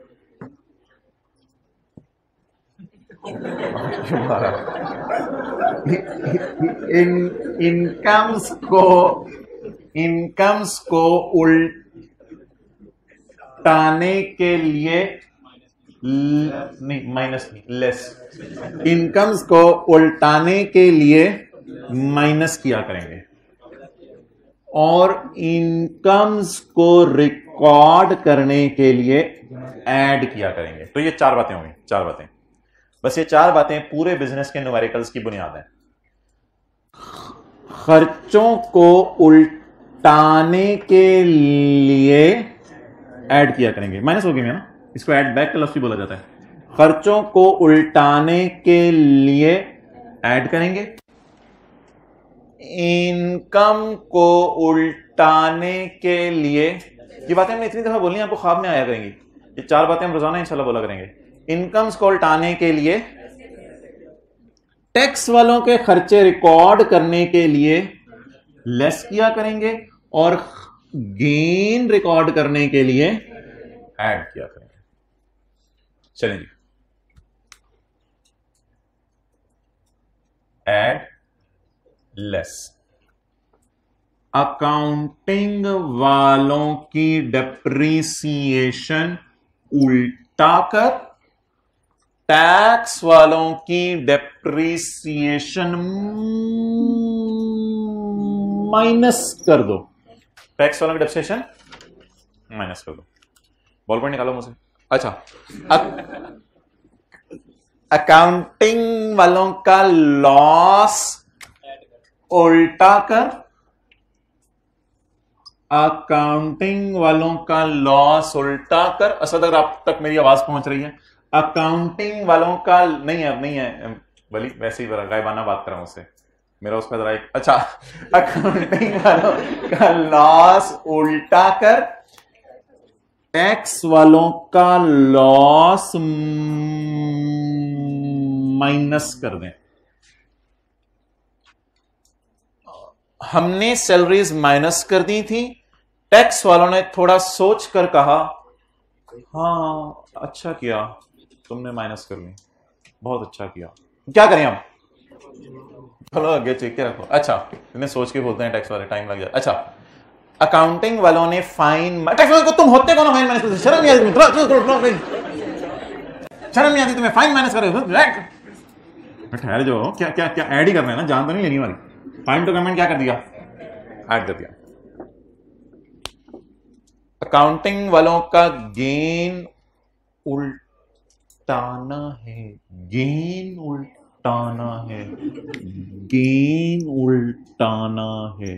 इनकम्स को उल्टाने के लिए नहीं, माइनस नहीं, लेस। इनकम्स को उल्टाने के लिए माइनस किया करेंगे और इनकम्स को रिकॉर्ड करने के लिए ऐड किया करेंगे। तो ये 4 बातें होंगी, 4 बातें। बस ये 4 बातें पूरे बिजनेस के न्यूमेरिकल्स की बुनियाद है। खर्चों को उल्टाने के लिए ऐड किया करेंगे। माइनस हो गया ना, इसको ऐड बैक का लफ्ज भी बोला जाता है। खर्चों को उल्टाने के लिए ऐड करेंगे, इनकम को उल्टाने के लिए। ये बातें हमने इतनी दफा बोलनी है, आपको ख्वाब में आया करेंगी। ये 4 बातें हम रोजाना इंशाल्लाह बोला करेंगे। इनकम्स को उल्टाने के लिए, टैक्स वालों के खर्चे रिकॉर्ड करने के लिए लेस किया करेंगे, और गेन रिकॉर्ड करने के लिए ऐड किया करेंगे। चलें जी, ऐड लेस। अकाउंटिंग वालों की डेप्रीसिएशन उल्टा कर टैक्स वालों की डेप्रीसिएशन माइनस कर दो। टैक्स वालों की डेप्रीसिएशन माइनस कर दो। बॉल पॉइंट निकालो मुझसे। अच्छा, अकाउंटिंग वालों का लॉस उल्टा कर, अकाउंटिंग वालों का लॉस उल्टा कर। असद अगर आप तक मेरी आवाज पहुंच रही है, अकाउंटिंग वालों का नहीं है, अब नहीं है बली, वैसे ही गायबाना बात कर रहा हूं उससे, मेरा उसका जरा एक। अच्छा, अकाउंटिंग वालों का लॉस उल्टा कर टैक्स वालों का लॉस माइनस कर दें। हमने सैलरीज माइनस कर दी थी, टैक्स वालों ने थोड़ा सोच कर कहा हाँ अच्छा किया तुमने माइनस कर ली, बहुत अच्छा किया, क्या करें अब? चलो आगे चेक के रखो। अच्छा, इन्हें सोच के बोलते हैं टैक्स वाले, टाइम लग जाए। अच्छा, अकाउंटिंग वालों ने फाइन, टैक्स वालों को तुम होते कौन फाइन माइनस करते? शर्म नहीं आती, शर्म नहीं आती तुम्हें, फाइन माइनस कर रहे हो? ठहर जो, क्या क्या क्या ऐड ही करना है ना, जान तो नहीं लेनी हमारी। फाइन टू कमेंट क्या कर दिया? ऐड कर दिया। अकाउंटिंग वालों का गेन उल्टाना है, गेन उल्टाना है, गेन उल्टाना है,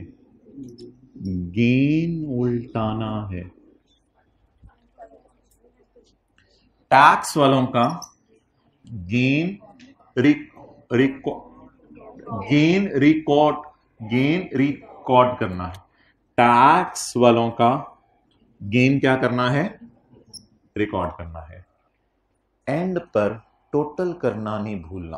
गेन उल्टाना है। टैक्स वालों का गेन गेन रिकॉर्ड करना है। टैक्स वालों का गेन क्या करना है? रिकॉर्ड करना है। एंड पर टोटल करना नहीं भूलना।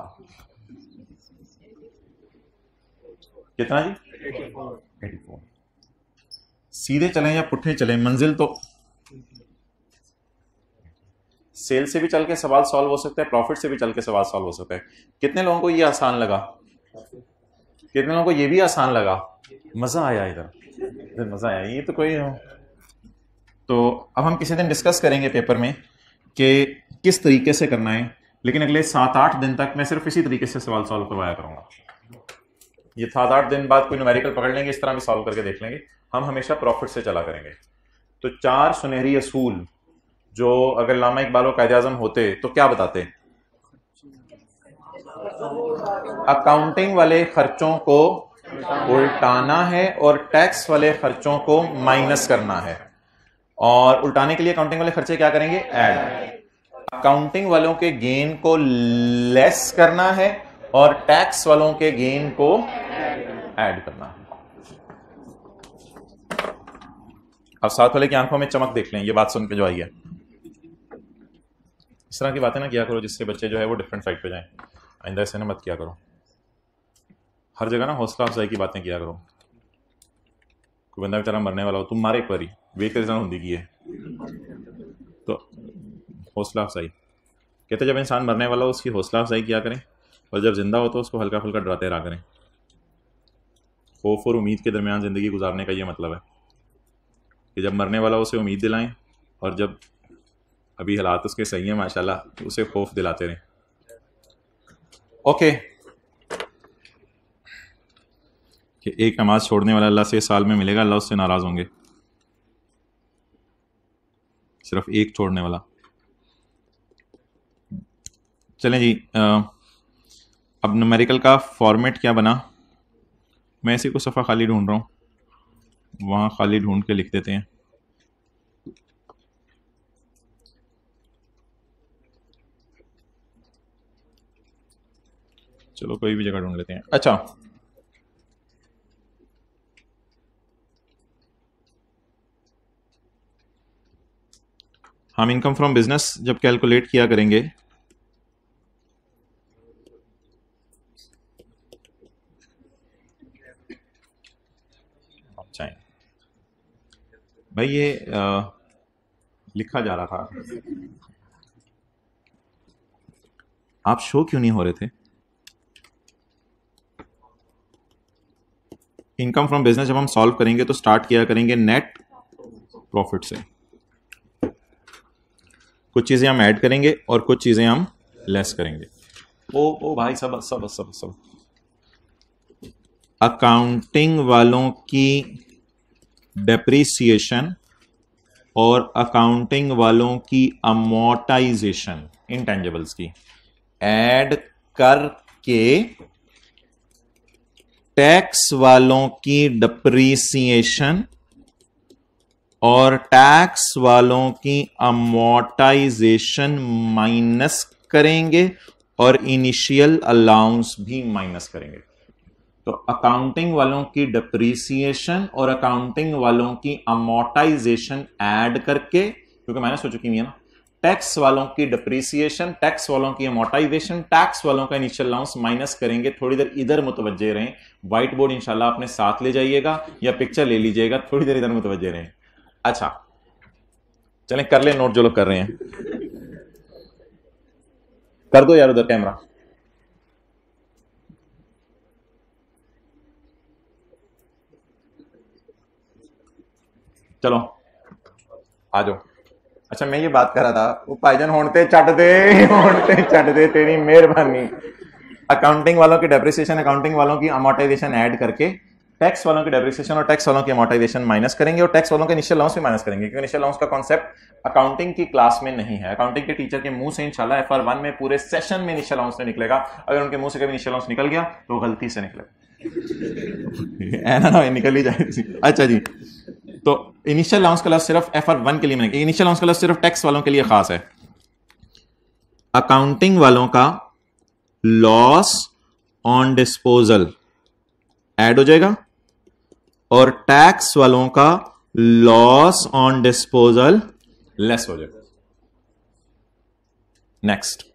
कितना जी? 84। सीधे चलें या पुट्ठे चलें, मंजिल तो सेल से भी चल के सवाल सॉल्व हो सकता है, प्रॉफिट से भी चल के सवाल सॉल्व हो सकता है। कितने लोगों को ये आसान लगा? कितने लोगों को ये भी आसान लगा? मजा आया, इधर मजा आया। ये तो कोई, तो अब हम किसी दिन डिस्कस करेंगे पेपर में कि किस तरीके से करना है, लेकिन अगले 7-8 दिन तक मैं सिर्फ इसी तरीके से सवाल सॉल्व करवाया करूंगा। ये 7-8 दिन बाद कोई न्यूमेरिकल पकड़ लेंगे, इस तरह भी सॉल्व करके देख लेंगे। हम हमेशा प्रॉफिट से चला करेंगे। तो 4 सुनहरी असूल जो अगर लामा इकबाल कायदे आज़म होते तो क्या बताते? अकाउंटिंग वाले खर्चों को उल्टाना है और टैक्स वाले खर्चों को माइनस करना है, और उल्टाने के लिए अकाउंटिंग वाले खर्चे क्या करेंगे? ऐड। अकाउंटिंग वालों के गेन को लेस करना है और टैक्स वालों के गेन को ऐड करना है। अब साथ वाले की आंखों में चमक देख लें, ये बात सुन के जो आई है। इस तरह की बातें ना किया करो जिससे बच्चे जो है वो डिफरेंट साइड पे जाएं। आइंदा ऐसे ना मत किया करो। हर जगह ना हौसला अफजाई की बातें किया करो। कोई बंदा बेचारा मरने वाला हो, तुम मारे एक बारी वे तेरे साथ होंगी की है, तो हौसला अफजाई कहते, जब इंसान मरने वाला हो उसकी हौसला अफजाई किया करें, और जब जिंदा हो तो उसको हल्का फुल्का डराते रहा करें। खौफ और उम्मीद के दरमियान ज़िंदगी गुजारने का ये मतलब है कि जब मरने वाला उसे उम्मीद दिलाएं, और जब अभी हालात उसके सही हैं माशाल्लाह तो उसे खौफ दिलाते रहें। ओके, कि एक नमाज छोड़ने वाला अल्लाह से साल में मिलेगा, अल्लाह उससे नाराज होंगे। सिर्फ एक छोड़ने वाला। चलें जी, अब न्यूमेरिकल का फॉर्मेट क्या बना? मैं इसी को सफ़ा खाली ढूंढ रहा हूँ, वहाँ खाली ढूंढ के लिख देते हैं। चलो कोई भी जगह ढूंढ लेते हैं। अच्छा, हम इनकम फ्रॉम बिजनेस जब कैलकुलेट किया करेंगे भाई, ये लिखा जा रहा था, आप शो क्यों नहीं हो रहे थे? इनकम फ्रॉम बिजनेस जब हम सॉल्व करेंगे तो स्टार्ट किया करेंगे नेट प्रॉफिट से। कुछ चीजें हम ऐड करेंगे और कुछ चीजें हम लेस करेंगे। ओ भाई, सब सब सब सब अकाउंटिंग वालों की डेप्रिसिएशन और अकाउंटिंग वालों की अमोर्टाइजेशन इंटेंजिबल्स की ऐड करके टैक्स वालों की डेप्रिसिएशन और टैक्स वालों की अमोर्टाइजेशन माइनस करेंगे और इनिशियल अलाउंस भी माइनस करेंगे। तो अकाउंटिंग वालों की डेप्रिसिएशन और अकाउंटिंग वालों की अमोर्टाइजेशन ऐड करके, क्योंकि माइनस हो चुकी है ना, टैक्स वालों की डेप्रिसिएशन, टैक्स वालों की अमोर्टाइजेशन, टैक्स वालों का इनिशियल अलाउंस माइनस करेंगे। थोड़ी देर इधर मुतवज्जे रहें, व्हाइट बोर्ड इंशाल्लाह अपने साथ ले जाइएगा या पिक्चर ले लीजिएगा, थोड़ी देर इधर मुतवज्जे रहें। अच्छा चलें कर ले नोट, जो लोग कर रहे हैं कर दो यार उधर कैमरा। चलो आ जाओ। अच्छा मैं ये बात कर रहा था, वो भाईजान होंडते चट दे तेरी मेहरबानी। अकाउंटिंग वालों की डेप्रिसिएशन, अकाउंटिंग वालों की अमोर्टाइजेशन ऐड करके टैक्स वालों की डेप्रिसिएशन और टैक्स वालों की अमोर्टाइजेशन माइनस करेंगे और टैक्स वालों के इनिशियल अलाउंस भी माइनस करेंगे, क्योंकि इनिशियल अलाउंस का कॉन्सेप्ट अकाउंटिंग की क्लास में नहीं है। अकाउंटिंग के टीचर के मुंह से इंशाल्लाह FR1 में पूरे सेशन में इनिशियल अलाउंस नहीं निकलेगा। अगर उनके मुंह से कभी इनिशियल अलाउंस निकल गया तो गलती से निकलेगा ना, निकल ही जाए। अच्छा जी, तो इनिशियल अलाउंस का लफ्ज सिर्फ FR1 के लिए मिलेगा। इनिशियल अलाउंस का लफ्ज सिर्फ टैक्स वालों के लिए खास है। अकाउंटिंग वालों का लॉस ऑन डिस्पोजल ऐड हो जाएगा और टैक्स वालों का लॉस ऑन डिस्पोजल लेस हो जाएगा। नेक्स्ट,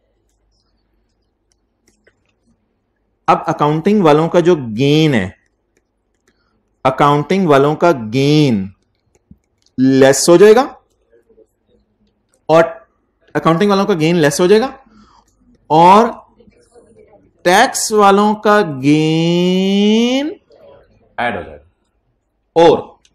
अब अकाउंटिंग वालों का जो गेन है, अकाउंटिंग वालों का गेन लेस हो जाएगा और अकाउंटिंग वालों का गेन लेस हो जाएगा और टैक्स वालों का गेन ऐड हो जाएगा। और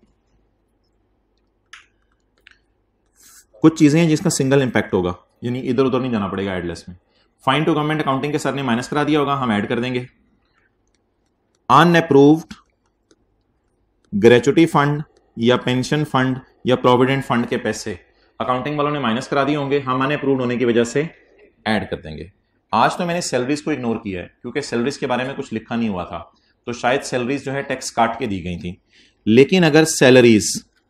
कुछ चीजें हैं जिसका सिंगल इंपैक्ट होगा, यानी इधर उधर नहीं जाना पड़ेगा एडलेस में। फाइन टू गवर्नमेंट अकाउंटिंग के सर ने माइनस करा दिया होगा, हम ऐड कर देंगे। अनअप्रूव्ड ग्रेचुटी फंड या पेंशन फंड या प्रोविडेंट फंड के पैसे अकाउंटिंग वालों ने माइनस करा दिए होंगे, हम अनअप्रूव्ड होने की वजह से ऐड कर देंगे। आज तो मैंने सैलरीज को इग्नोर किया है क्योंकि सैलरीज के बारे में कुछ लिखा नहीं हुआ था, तो शायद सैलरीज जो है टैक्स काट के दी गई थी। लेकिन अगर सैलरीज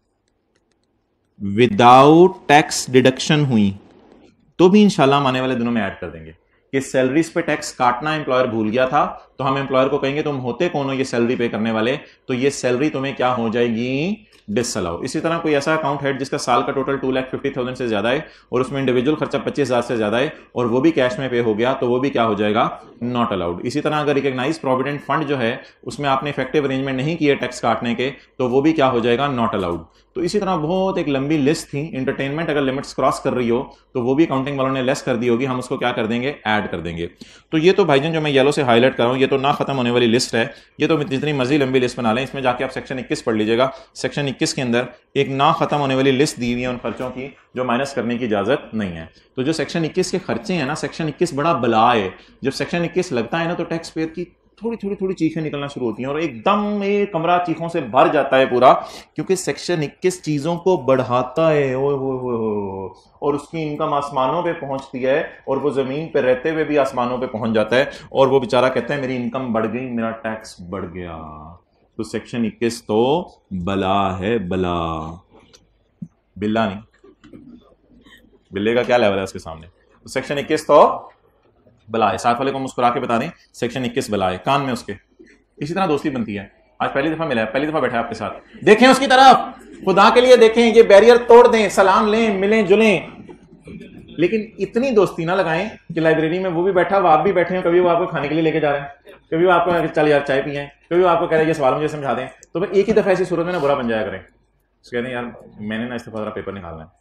विदाउट टैक्स डिडक्शन हुई तो भी इंशाल्लाह हम आने वाले दिनों में ऐड कर देंगे कि सैलरीज पे टैक्स काटना एम्प्लॉयर भूल गया था, तो हम एम्प्लॉयर को कहेंगे तुम होते कौन हो ये सैलरी पे करने वाले, तो ये सैलरी तुम्हें क्या हो जाएगी, डिसअलाउ। इसी तरह कोई ऐसा अकाउंट है जिसका साल का टोटल 2,50,000 से ज्यादा है और उसमें इंडिविजुअल खर्चा 25,000 से ज्यादा है और वो भी कैश में पे हो गया, तो वो भी क्या हो जाएगा, नॉट अलाउड। इसी तरह अगर रिकॉग्नाइज प्रोविडेंट फंड जो है उसमें आपने इफेक्टिव अरेंजमेंट नहीं किए टैक्स काटने के, तो वो भी क्या हो जाएगा, नॉट अलाउड। तो इसी तरह बहुत एक लंबी लिस्ट थी। एंटरटेनमेंट अगर लिमिट्स क्रॉस कर रही हो तो वो भी अकाउंटिंग वालों ने लेस कर दी होगी, हम उसको क्या कर देंगे, ऐड कर देंगे। तो ये तो भाईजान जो मैं येलो से हाईलाइट कर रहा हूं ये तो ना खत्म होने वाली लिस्ट है। ये तो जितनी मर्जी लंबी लिस्ट बना लें, इसमें जाके आप सेक्शन 21 पढ़ लीजिएगा। सेक्शन 21 के अंदर एक ना खत्म होने वाली लिस्ट दी हुई है उन खर्चों की जो माइनस करने की इजाजत नहीं है। तो जो सेक्शन 21 के खर्चे हैं ना, सेक्शन 21 बड़ा बला है। जब सेक्शन 21 लगता है ना तो टैक्स पेयर की थोड़ी चीखें निकलना शुरू होती हैं और एकदम ये कमरा चीखों से भर जाता है पूरा, क्योंकि सेक्शन 21 चीजों को बढ़ाता है। ओए और उसकी इनकम आसमानों पे पहुंचती है और वो जमीन पे रहते हुए भी आसमानों पे पहुंच जाता है और वो बेचारा कहता है मेरी इनकम बढ़ गई, मेरा टैक्स बढ़ गया। तो सेक्शन 21 तो बला है, बला, बिल्ला नहीं, बिल्ले का क्या लेवल है उसके सामने। तो सेक्शन 21 तो बला है। साथ वाले को मुस्कुरा के बता दें सेक्शन 21 बला है, कान में उसके। इसी तरह दोस्ती बनती है। आज पहली दफा मिला है, पहली दफा बैठा है आपके साथ, देखें उसकी तरफ, खुदा के लिए देखें, ये बैरियर तोड़ दें, सलाम लें, मिलें जुलें, लेकिन इतनी दोस्ती ना लगाएं कि लाइब्रेरी में वो भी बैठा हो, आप भी बैठे हैं, कभी वो आपको खाने के लिए लेके जा रहे हैं, कभी वो आपको चल यार चाय पिए, कभी वो आपको कह रहे हैं ये सवाल मुझे समझा दें, तो फिर एक ही दफा ऐसी सूरत में ना बुरा बन जाया करें। कहते हैं यार मैंने ना इस्तीफा पेपर निकालना है,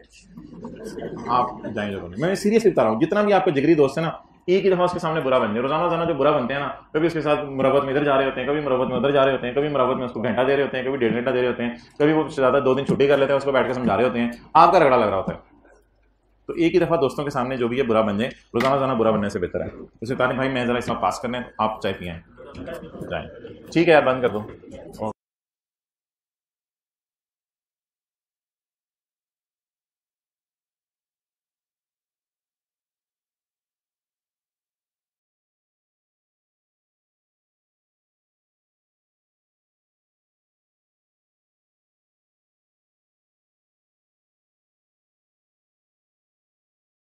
आप जाएंगे जरूर। मैं सीरियसली बता रहा हूँ, जितना भी आपका जिगरी दोस्त है ना, एक ही दफा उसके सामने बुरा बन जाए। रोजाना जो बुरा बनते हैं ना, कभी उसके साथ मुरब्बत में इधर जा रहे होते हैं, कभी मुरब्बत में उधर जा रहे होते हैं, कभी मुरब्बत में उसको घंटा दे रहे होते हैं, कभी 1.5 घंटा दे रहे होते हैं, कभी वो ज्यादा 2 दिन छुट्टी कर लेते हैं, उसको बैठ कर समझा रहे होते हैं, आपका रगड़ा लग रहा होता है। तो एक ही दफा दोस्तों के सामने जो भी है बुरा बन जाए, रोजाना बुरा बनने से बेहतर है। उसे तारीफ भाई मैं जरा इसमें पास करने, आप चाय पिए जाए, ठीक है यार बंद कर दो।